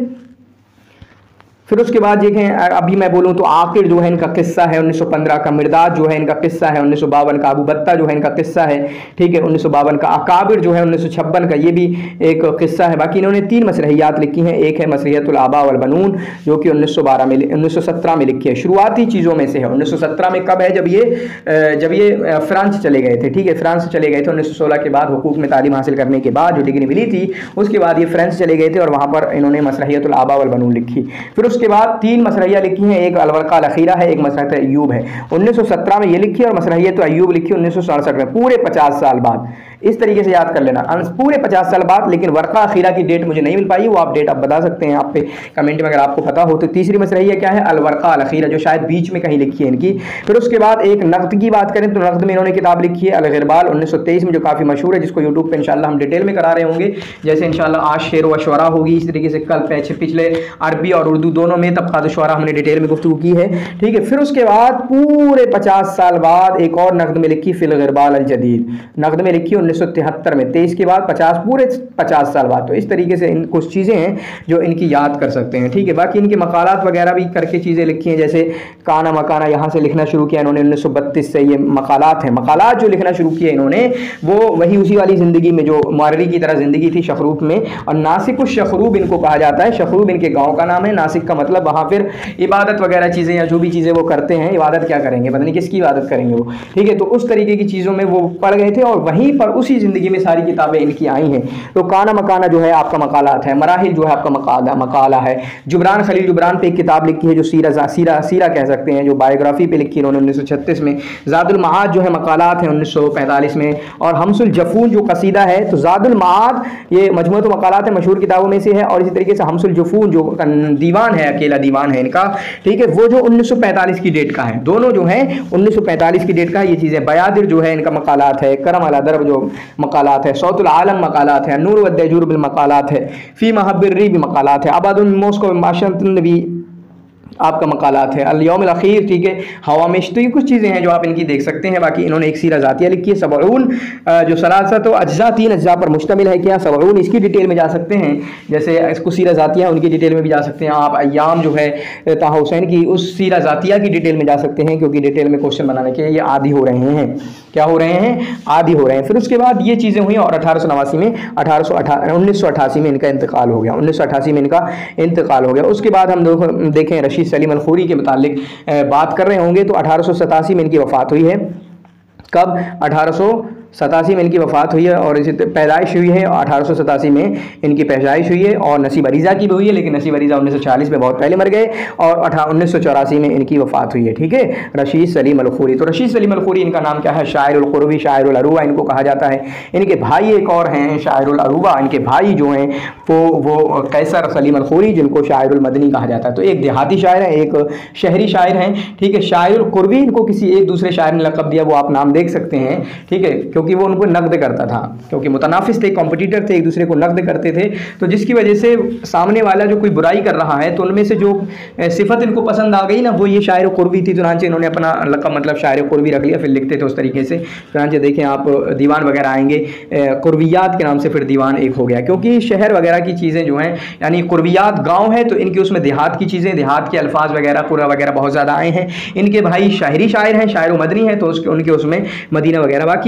फिर उसके बाद देखें, अभी मैं बोलूँ तो आखिर जो है इनका किस्सा है 1915 का, मिर्दाद जो है इनका किस्सा है 1952 का, अबू बत्ता जो है इनका किस्सा है। ठीक है, 1952 का, अकाबिर जो है 1956 का, ये भी एक किस्सा है। बाकी इन्होंने 3 मसरहियात लिखी हैं। एक है मसरहियतुल आबा वल बनून, जो कि 1917 में लिखी है। शुरुआती चीज़ों में से है। 1917 में कब है? जब ये फ्रांस चले गए थे। ठीक है, फ्रांस चले गए थे 1916 के बाद, हुकूक में तालीम हासिल करने के बाद जो डिग्री मिली थी, उसके बाद ये फ्रांस चले गए थे और वहाँ पर इन्होंने मसरहियतुल आबा वल बनून लिखी। फिर उसके बाद 3 मसरहिया लिखी हैं, एक अलवर्का अल-अखीरा है, एक मसरहियत अय्यूब है। 1917 में ये लिखी और मसरहियत अय्यूब लिखी 1967 में, पूरे 50 साल बाद। इस तरीके से याद कर लेना, पूरे 50 साल बाद। लेकिन वर्का अखीरा की डेट मुझे नहीं मिल पाई, वो आप डेट आप बता सकते हैं आप पे कमेंट में अगर आपको पता हो। तो तीसरी मसरहिया क्या है? अलवर्का अल-अखीरा, जो शायद बीच में कहीं लिखी है इनकी। फिर उसके बाद एक नक़्द की बात करें तो नक़्द में इन्होंने किताब लिखी है अल-ग़िरबाल 1923 में, जो काफ़ी मशहूर है, जिसको यूट्यूब पर इंशाल्लाह हम डिटेल में करा रहे होंगे। जैसे इंशाल्लाह आज शेर व शुअरा होगी, इस तरीके से कल पिछले अरबी और उर्दू दोनों में तबक़ात शुअरा हमने डिटेल में गुफ्तगू की है। ठीक है, फिर उसके बाद पूरे 50 साल बाद एक और नक़्द में लिखी फिल ग़िरबाल अल जदीद, नक़्द में लिखी 1973 में, 23 के बाद 50, पूरे 50 साल बाद। तो इस तरीके से इन कुछ चीज़ें हैं जो इनकी याद कर सकते हैं। ठीक है, बाकी इनके मकालात वगैरह भी करके चीज़ें लिखी हैं, जैसे काना मकाना यहाँ से लिखना शुरू किया इन्होंने 1932 से। ये मकालात हैं, मकालात जो लिखना शुरू किए इन्होंने, वो वही उसी वाली ज़िंदगी में जो मुअर्री की तरह ज़िंदगी थी शखरूब में। और नासिक शखरूब इनको कहा जाता है, शखरूब इनके गाँव का नाम है, नासिक का मतलब वहाँ फिर इबादत वगैरह चीज़ें या जो भी चीज़ें वो करते हैं, इबादत क्या करेंगे, पता नहीं किसकी इबादत करेंगे वो। ठीक है, तो उस तरीके की चीज़ों में वो पढ़ गए थे और वहीं पर उसी ज़िंदगी में सारी किताबें इनकी आई हैं। तो काना मकाना जो है आपका मकालात है, मराहिल जो है आपका मकाला है। जुबरान खलील जुबरान पे एक किताब लिखी है जो सीरा कह सकते हैं, जो बायोग्राफी पे लिखी है उन्होंने 1936 में। ज़ादुल मआद जो है मकालात है 1945 में। और हमसुल जफून जो कसीदा है, तो ज़ादुल मआद ये मजमूअत मकालात है, मशहूर किताबों में से है। और इसी तरीके से हमसुल जफून जो दीवान है, अकेला दीवान है इनका, ठीक है, वो जो 1945 की डेट का है। दोनों जो है 1945 की डेट का है ये चीज़ें। बयादिर जो है इनका मकालात है, करम अला दरब जो मकालात है, सौतुल आलम मकालात है, नूर व दजूर बिल मकालात है, फी महब्बिर्री भी मकालात है, अबादुल मौस्को माशरतुन नबी आपका मकालात है, अल-यौमिल अखीर। ठीक है, हवामिश। तो ये कुछ चीज़ें हैं जो आप इनकी देख सकते हैं। बाकी इन्होंने एक सीरा ज़ातिया लिखी है, सबऊन जो सलासत अज्जा 3 अज्जा पर मुश्तमिल है। क्या सबऊन, इसकी डिटेल में जा सकते हैं, जैसे इसको सीरा ज़ातिया उनकी डिटेल में भी जा सकते हैं आप। अय्याम जो है ताहा हुसैन की, उस सीरा ज़ातिया की डिटेल में जा सकते हैं, क्योंकि डिटेल में क्वेश्चन बनाने के ये आदी हो रहे हैं। क्या हो रहे हैं? आदी हो रहे हैं। फिर उसके बाद ये चीज़ें हुई और 1889 में 1988 में इनका इंतकाल हो गया। 1988 में इनका इंतकाल हो गया। उसके बाद हम देखें रशीद सलीम अल खूरी के मुतालिक बात कर रहे होंगे, तो 1887 में इनकी वफ़ात हुई है। कब? 1887 में इनकी वफ़ात हुई है और इसी पैदाइश हुई है 1887 में इनकी पैदाइश हुई है। और नसीब अरीज़ा की भी हुई है, लेकिन नसीब अरीज़ा 1940 में बहुत पहले मर गए और 1984 में इनकी वफ़ात हुई है। ठीक है, रशीद सलीम अल खूरी। तो रशीद सलीम अल खूरी इनका नाम क्या है? शायरुल क़ुरबी, शायरुल अरूबा इनको कहा जाता है। इनके भाई एक और हैं शायरुल अरूबा, इनके भाई जो हैं वो कैसर सलीम अल खूरी, जिनको शायरुल मदनी कहा जाता है। तो एक देहाती शायर है, एक शहरी शायर हैं। ठीक है, शायरुल क़ुरबी इनको किसी एक दूसरे शायर ने लक़ब दिया, वो आप नाम देख सकते हैं। ठीक है, क्योंकि वो उनको नक़्द करता था, क्योंकि मुतनाफिस थे, कॉम्पिटिटर थे, एक दूसरे को नक़्द करते थे। तो जिसकी वजह से सामने वाला जो कोई बुराई कर रहा है तो उनमें से जो सिफत इनको पसंद आ गई ना, वो ये शायर क़ुरबी थी। चुनांचे इन्होंने अपना लक़ब मतलब शायर क़ुरबी रख लिया, फिर लिखते थे उस तरीके से। चुनांचे देखें आप दीवान वगैरह आएंगे, क़ुरबियात के नाम से फिर दीवान एक हो गया, क्योंकि शहर वगैरह की चीज़ें जो हैं, यानी क़ुरबियात गाँव है तो इनके उसमें देहात की चीज़ें, देहात के अल्फाज वगैरह कुरा वगैरह बहुत ज़्यादा आए हैं। इनके भाई शायरी शायर हैं, शायर मदनी हैं, तो उनके उसमें मदीना वगैरह। बाकी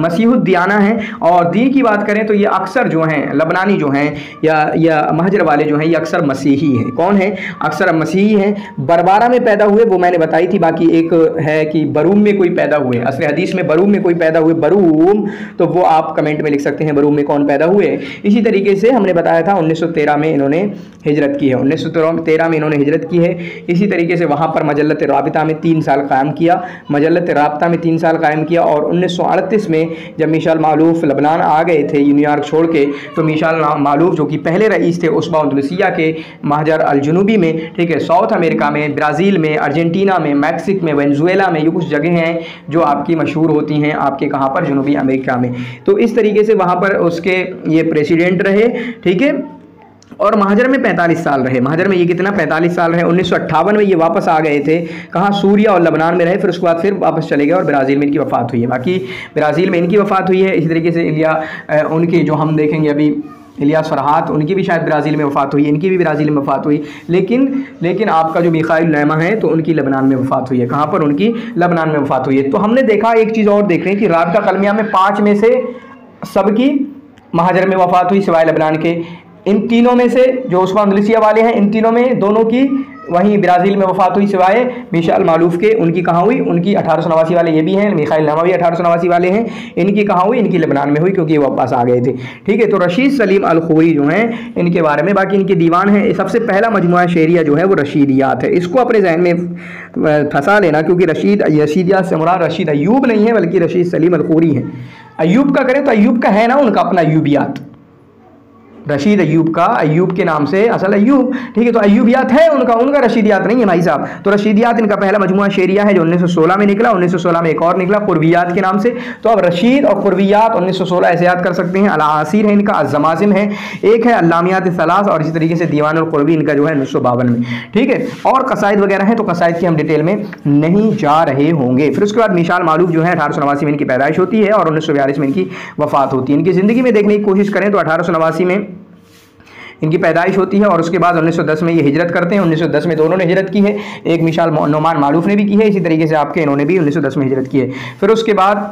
मसीहुद्दियाना हैं। और दीन की बात करें तो ये अक्सर जो हैं लबनानी जो हैं या महजर वाले जो हैं ये अक्सर मसीही हैं। कौन है? अक्सर मसीही हैं। बरबारा में पैदा हुए वो मैंने बताई थी। बाकी एक है कि बरूम में कोई पैदा हुए, असर हदीस में बरूम में कोई पैदा हुए, बरूम, तो वो आप कमेंट में लिख सकते हैं बरूम में कौन पैदा हुए। इसी तरीके से हमने बताया था 1913 में इन्होंने हिजरत की है, 1913 में इन्होंने हिजरत की है। इसी तरीके से वहाँ पर मजल्लत राबिता में 3 साल कायम किया, मजल्लत राबिता में 3 साल कायम किया। और 1938 में जब मिशाल मालूफ लबनान आ गए थे न्यूयॉर्क छोड़ के, तो मिशाल मालूफ जो कि पहले रईस थे उसबा अंदलुसिया के महजर अल जनूबी में, ठीक है, साउथ अमेरिका में, ब्राज़ील में, अर्जेंटीना में, मैक्सिक में, वेनेजुएला में, ये कुछ जगह हैं जो आपकी मशहूर होती हैं आपके कहाँ पर, जनूबी अमेरिका में। तो इस तरीके से वहाँ पर उसके ये प्रेसिडेंट रहे, ठीक है। और महाजर में 45 साल रहे, महाजर में ये कितना 45 साल रहे। 1958 में ये वापस आ गए थे, कहाँ, सूरिया और लबनान में रहे, फिर उसके बाद फिर वापस चले गए और ब्राज़ील में इनकी वफ़ात हुई है। बाकी ब्राज़ील में इनकी वफ़ात हुई है। इसी तरीके से उनकी जो हम देखेंगे अभी इलियास फरहात, उनकी भी शायद ब्राज़ील में वफ़ात हुई, इनकी भी ब्राज़ील में वफ़ात हुई। लेकिन आपका जो मिखाइल नैमा है तो उनकी लबनान में वफ़ात हुई है। कहाँ पर? उनकी लबनान में वफ़ात हुई है। तो हमने देखा एक चीज़ और देख रहे हैं कि राबिता कलमिया में 5 में से सबकी महाजर में वफ़ात हुई सिवाय लबनान के। इन तीनों में से जो उस्मा अंदलुसिया वाले हैं, इन तीनों में दोनों की वहीं ब्राज़ील में वफ़ात हुई सिवाय मिशाल मालूफ के। उनकी कहाँ हुई? उनकी 1889 वाले ये भी हैं, मिखाइल नैमा भी 1889 वाले हैं। इनकी कहाँ हुई? इनकी लबनान में हुई क्योंकि ये वापस आ गए थे, ठीक है। तो रशीद सलीम अल खूरी जो हैं इनके बारे में, बाकी इनके दीवान हैं। सबसे पहला मजमुआ शेरिया जो है वो रशीदियात है, इसको अपने जहन में फंसा लेना, क्योंकि रशीदियात से मुराद रशीद अयूब नहीं है बल्कि रशीद सलीम अल खूरी हैं। अयूब का करें तो अयूब का है ना उनका अपना अयूबियात, रशीद अयूब का, अयूब के नाम से असल अयूब, ठीक है। तो अयूबियात है उनका रशीदियात नहीं है भाई साहब। तो रशीदियात इनका पहला मजमुआ शेरिया है जो 1916 में निकला। 1916 में एक और निकला कुर्वियात के नाम से। तो अब रशीद और कुर्वियात 1916 ऐसे याद कर सकते हैं। अल-आसीर है इनका, अज़्ज़माज़िम है, एक है अल्लामियात सलास, और इसी तरीके से दीवान कुर्वी इनका जो है 1952 में, ठीक है। और कसाइद वगैरह हैं, तो कसाइद की हम डिटेल में नहीं जा रहे होंगे। फिर उसके बाद मिशाल मालूफ जो है 1889 में इनकी पैदाइश होती है और 1942 में इनकी वफात होती है। इनकी ज़िंदगी में देखने की कोशिश करें तो 1889 में इनकी पैदाइश होती है और उसके बाद 1910 में ये हिजरत करते हैं। 1910 में दोनों ने हिजरत की है, एक मिशाल नोमान मालूफ ने भी की है, इसी तरीके से आपके इन्होंने भी 1910 में हिजरत की है। फिर उसके बाद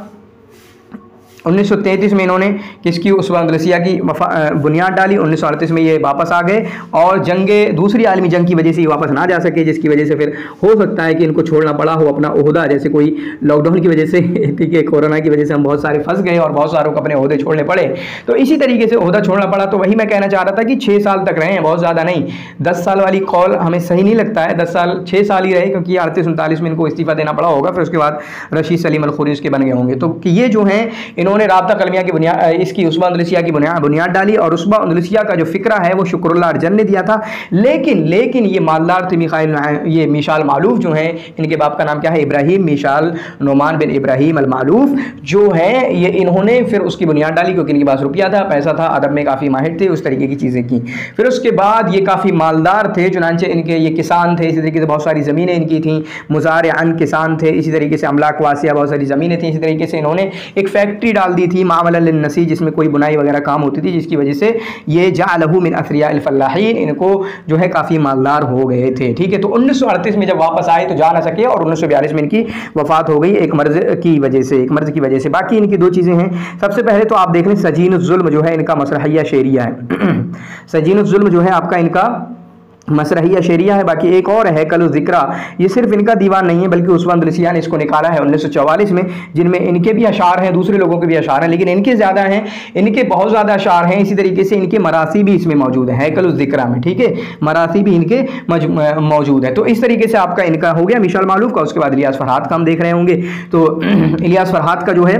1933 में इन्होंने किसकी, उस्मा अंदलुसिया की बुनियाद डाली। 1938 में ये वापस आ गए और दूसरी आलमी जंग की वजह से ये वापस ना जा सके, जिसकी वजह से फिर हो सकता है कि इनको छोड़ना पड़ा हो अपना ओहदा, जैसे कोई लॉकडाउन की वजह से, ठीक है, कोरोना की वजह से हम बहुत सारे फंस गए और बहुत सारों को अपने ओहदे छोड़ने पड़े। तो इसी तरीके से ओहदा छोड़ना पड़ा। तो वही मैं कहना चाह रहा था कि 6 साल तक रहे हैं, बहुत ज़्यादा नहीं। 10 साल वाली कॉल हमें सही नहीं लगता है, 10 साल 6 साल ही रहे, क्योंकि 38-39 में इनको इस्तीफा देना पड़ा होगा। फिर उसके बाद रशीद सलीम अल खूरी उसके बन गए होंगे। तो ये जो हैं इन्होंने राबिता कलमिया की इसकी उस्मा अंदलुसिया की बुनियाद डाली और उस्मा अंदलुसिया का जो फिक्रा है वो शुक्रुल्लाह अर्जन ने दिया था। लेकिन ये मालदार थे ये मिशाल मालूफ जो हैं, इनके बाप का नाम क्या है? इब्राहिम मिशाल नोमान बिन इब्राहिम अल मालूफ जो है, ये इन्होंने फिर उसकी बुनियाद डाली क्योंकि इनके पास रुपया था, पैसा था, अदब में काफ़ी माहिर थे, उस तरीके की चीज़ें की। फिर उसके बाद ये काफ़ी मालदार थे, चुनांचे इनके ये किसान थे, इसी तरीके से बहुत सारी ज़मीनें इनकी थीं, मुज़ारिअन किसान थे, इसी तरीके से अमलाक वासिया बहुत सारी ज़मीनें थी। इसी तरीके से इन्होंने एक फैक्ट्री डाल दी थी मामला नसी, जिसमें कोई बुनाई वगैरह काम होती थी, जिसकी वजह से ये जालहू मिन अथरिया अल फलाहीन, इनको जो है काफ़ी मालदार हो गए थे, ठीक है। तो 1938 में जब वापस आए तो जा ना सके और 1942 में इनकी वफात हो गई एक मर्ज की वजह से। बाकी इनकी 2 चीज़ें हैं। सबसे पहले तो आप देख लें सजीनुज़्ज़ुल्म जो है इनका मसरहिया शेरिया है। सजीनुज़्ज़ुल्म जो है आपका इनका मसरहिया शेरिया है। बाकी एक और है कल ज़िक्रा, ये सिर्फ इनका दीवान नहीं है बल्कि उस्मा अंदलुसिया ने इसको निकाला है 1944 में, जिनमें इनके भी अशार हैं, दूसरे लोगों के भी अशार हैं, लेकिन इनके ज़्यादा हैं, इनके बहुत ज़्यादा अशार हैं। इसी तरीके से इनके मरासी भी इसमें मौजूद है कल ज़िक्रा में, ठीक है, मरासी भी इनके मौजूद है। तो इस तरीके से आपका इनका हो गया मिशाल मालूफ का। उसके बाद इलियास फरहात का हम देख रहे होंगे। तो इलियास फरहात का जो है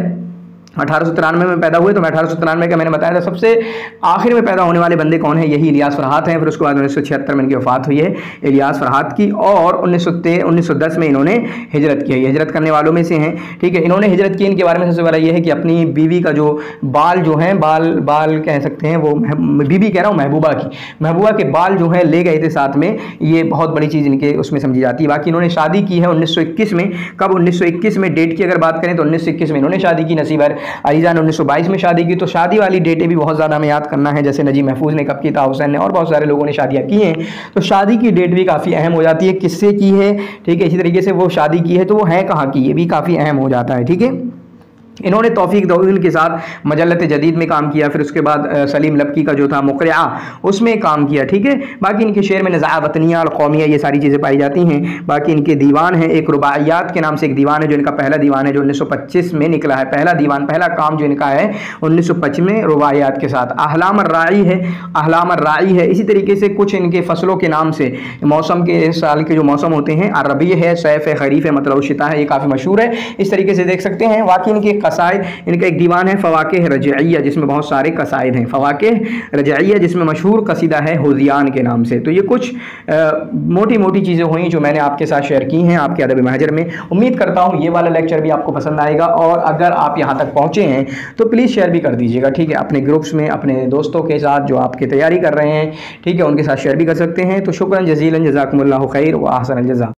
1893 में पैदा हुए। तो मैं 1893 का मैंने बताया था सबसे आखिर में पैदा होने वाले बंदे कौन है, यही इलियास फरहात हैं। फिर उसके बाद 1976 में इनकी वफात हुई है इलियास फरहात की, और 1910 में इन्होंने हिजरत की है। हिजरत करने वालों में से हैं, ठीक है। इन्होंने हिजरत की, इनके बारे में सबसे बड़ा ये है कि अपनी बीवी का जो बाल जो हैं, बाल कह सकते हैं, वो बीवी कह रहा हूँ महबूबा के बाल जो हैं ले गए थे साथ में, ये बहुत बड़ी चीज़ इनके उसमें समझी जाती है। बाकी इन्होंने शादी की है 1921 में। कब? 1921 में। डेट की अगर बात करें तो 1921 में इन्होंने शादी की। नसीब अलीजा ने 1922 में शादी की। तो शादी वाली डेटें भी बहुत ज़्यादा हमें याद करना है, जैसे नजीब महफूज ने कब की, ताहा हुसैन ने, और बहुत सारे लोगों ने शादियाँ की हैं। तो शादी की डेट भी काफ़ी अहम हो जाती है, किससे की है, ठीक है। इसी तरीके से वो शादी की है तो वो है कहाँ की, ये भी काफ़ी अहम हो जाता है, ठीक है। इन्होंने तौफीक दौल के साथ मजल्लत जदीद में काम किया, फिर उसके बाद सलीम लबकी का जो था मुक़रिआ उसमें काम किया। ठीक है, बाकी इनके शेर में नज़ा वतनिया और कौमिया ये सारी चीज़ें पाई जाती हैं। बाकी इनके दीवान हैं, एक रुबाइयात के नाम से एक दीवान है जो इनका पहला दीवान है जो 1925 में निकला है। पहला दीवान, पहला काम जो इनका है 1925 में रुबाइयात के साथ। अहलाम अर्राई है, अहलाम अर्राई है। इसी तरीके से कुछ इनके फसलों के नाम से, मौसम के साल के जो मौसम होते हैं, अरबी है, सैफ है, खरीफ है, मतलब शिता है, ये काफ़ी मशहूर है। इस तरीके से देख सकते हैं। वाकई इनके कसाइद, इनका एक दीवान है फ़वाक़िह रजइया जिसमें बहुत सारे कसाइद हैं। फ़वाक़िह रजइया जिसमें मशहूर कसीदा है हुज़ियान के नाम से। तो ये कुछ मोटी मोटी चीज़ें हुई जो मैंने आपके साथ शेयर की हैं आपके अदब महजर में। उम्मीद करता हूँ ये वाला लेक्चर भी आपको पसंद आएगा, और अगर आप यहाँ तक पहुँचे हैं तो प्लीज़ शेयर भी कर दीजिएगा। ठीक है, अपने ग्रुप्स में, अपने दोस्तों के साथ जो आपकी तैयारी कर रहे हैं, ठीक है, उनके साथ शेयर भी कर सकते हैं। तो शुक्रन जज़ीलन, जज़ाकुमुल्लाहु खैर व अहसन अल जज़ा।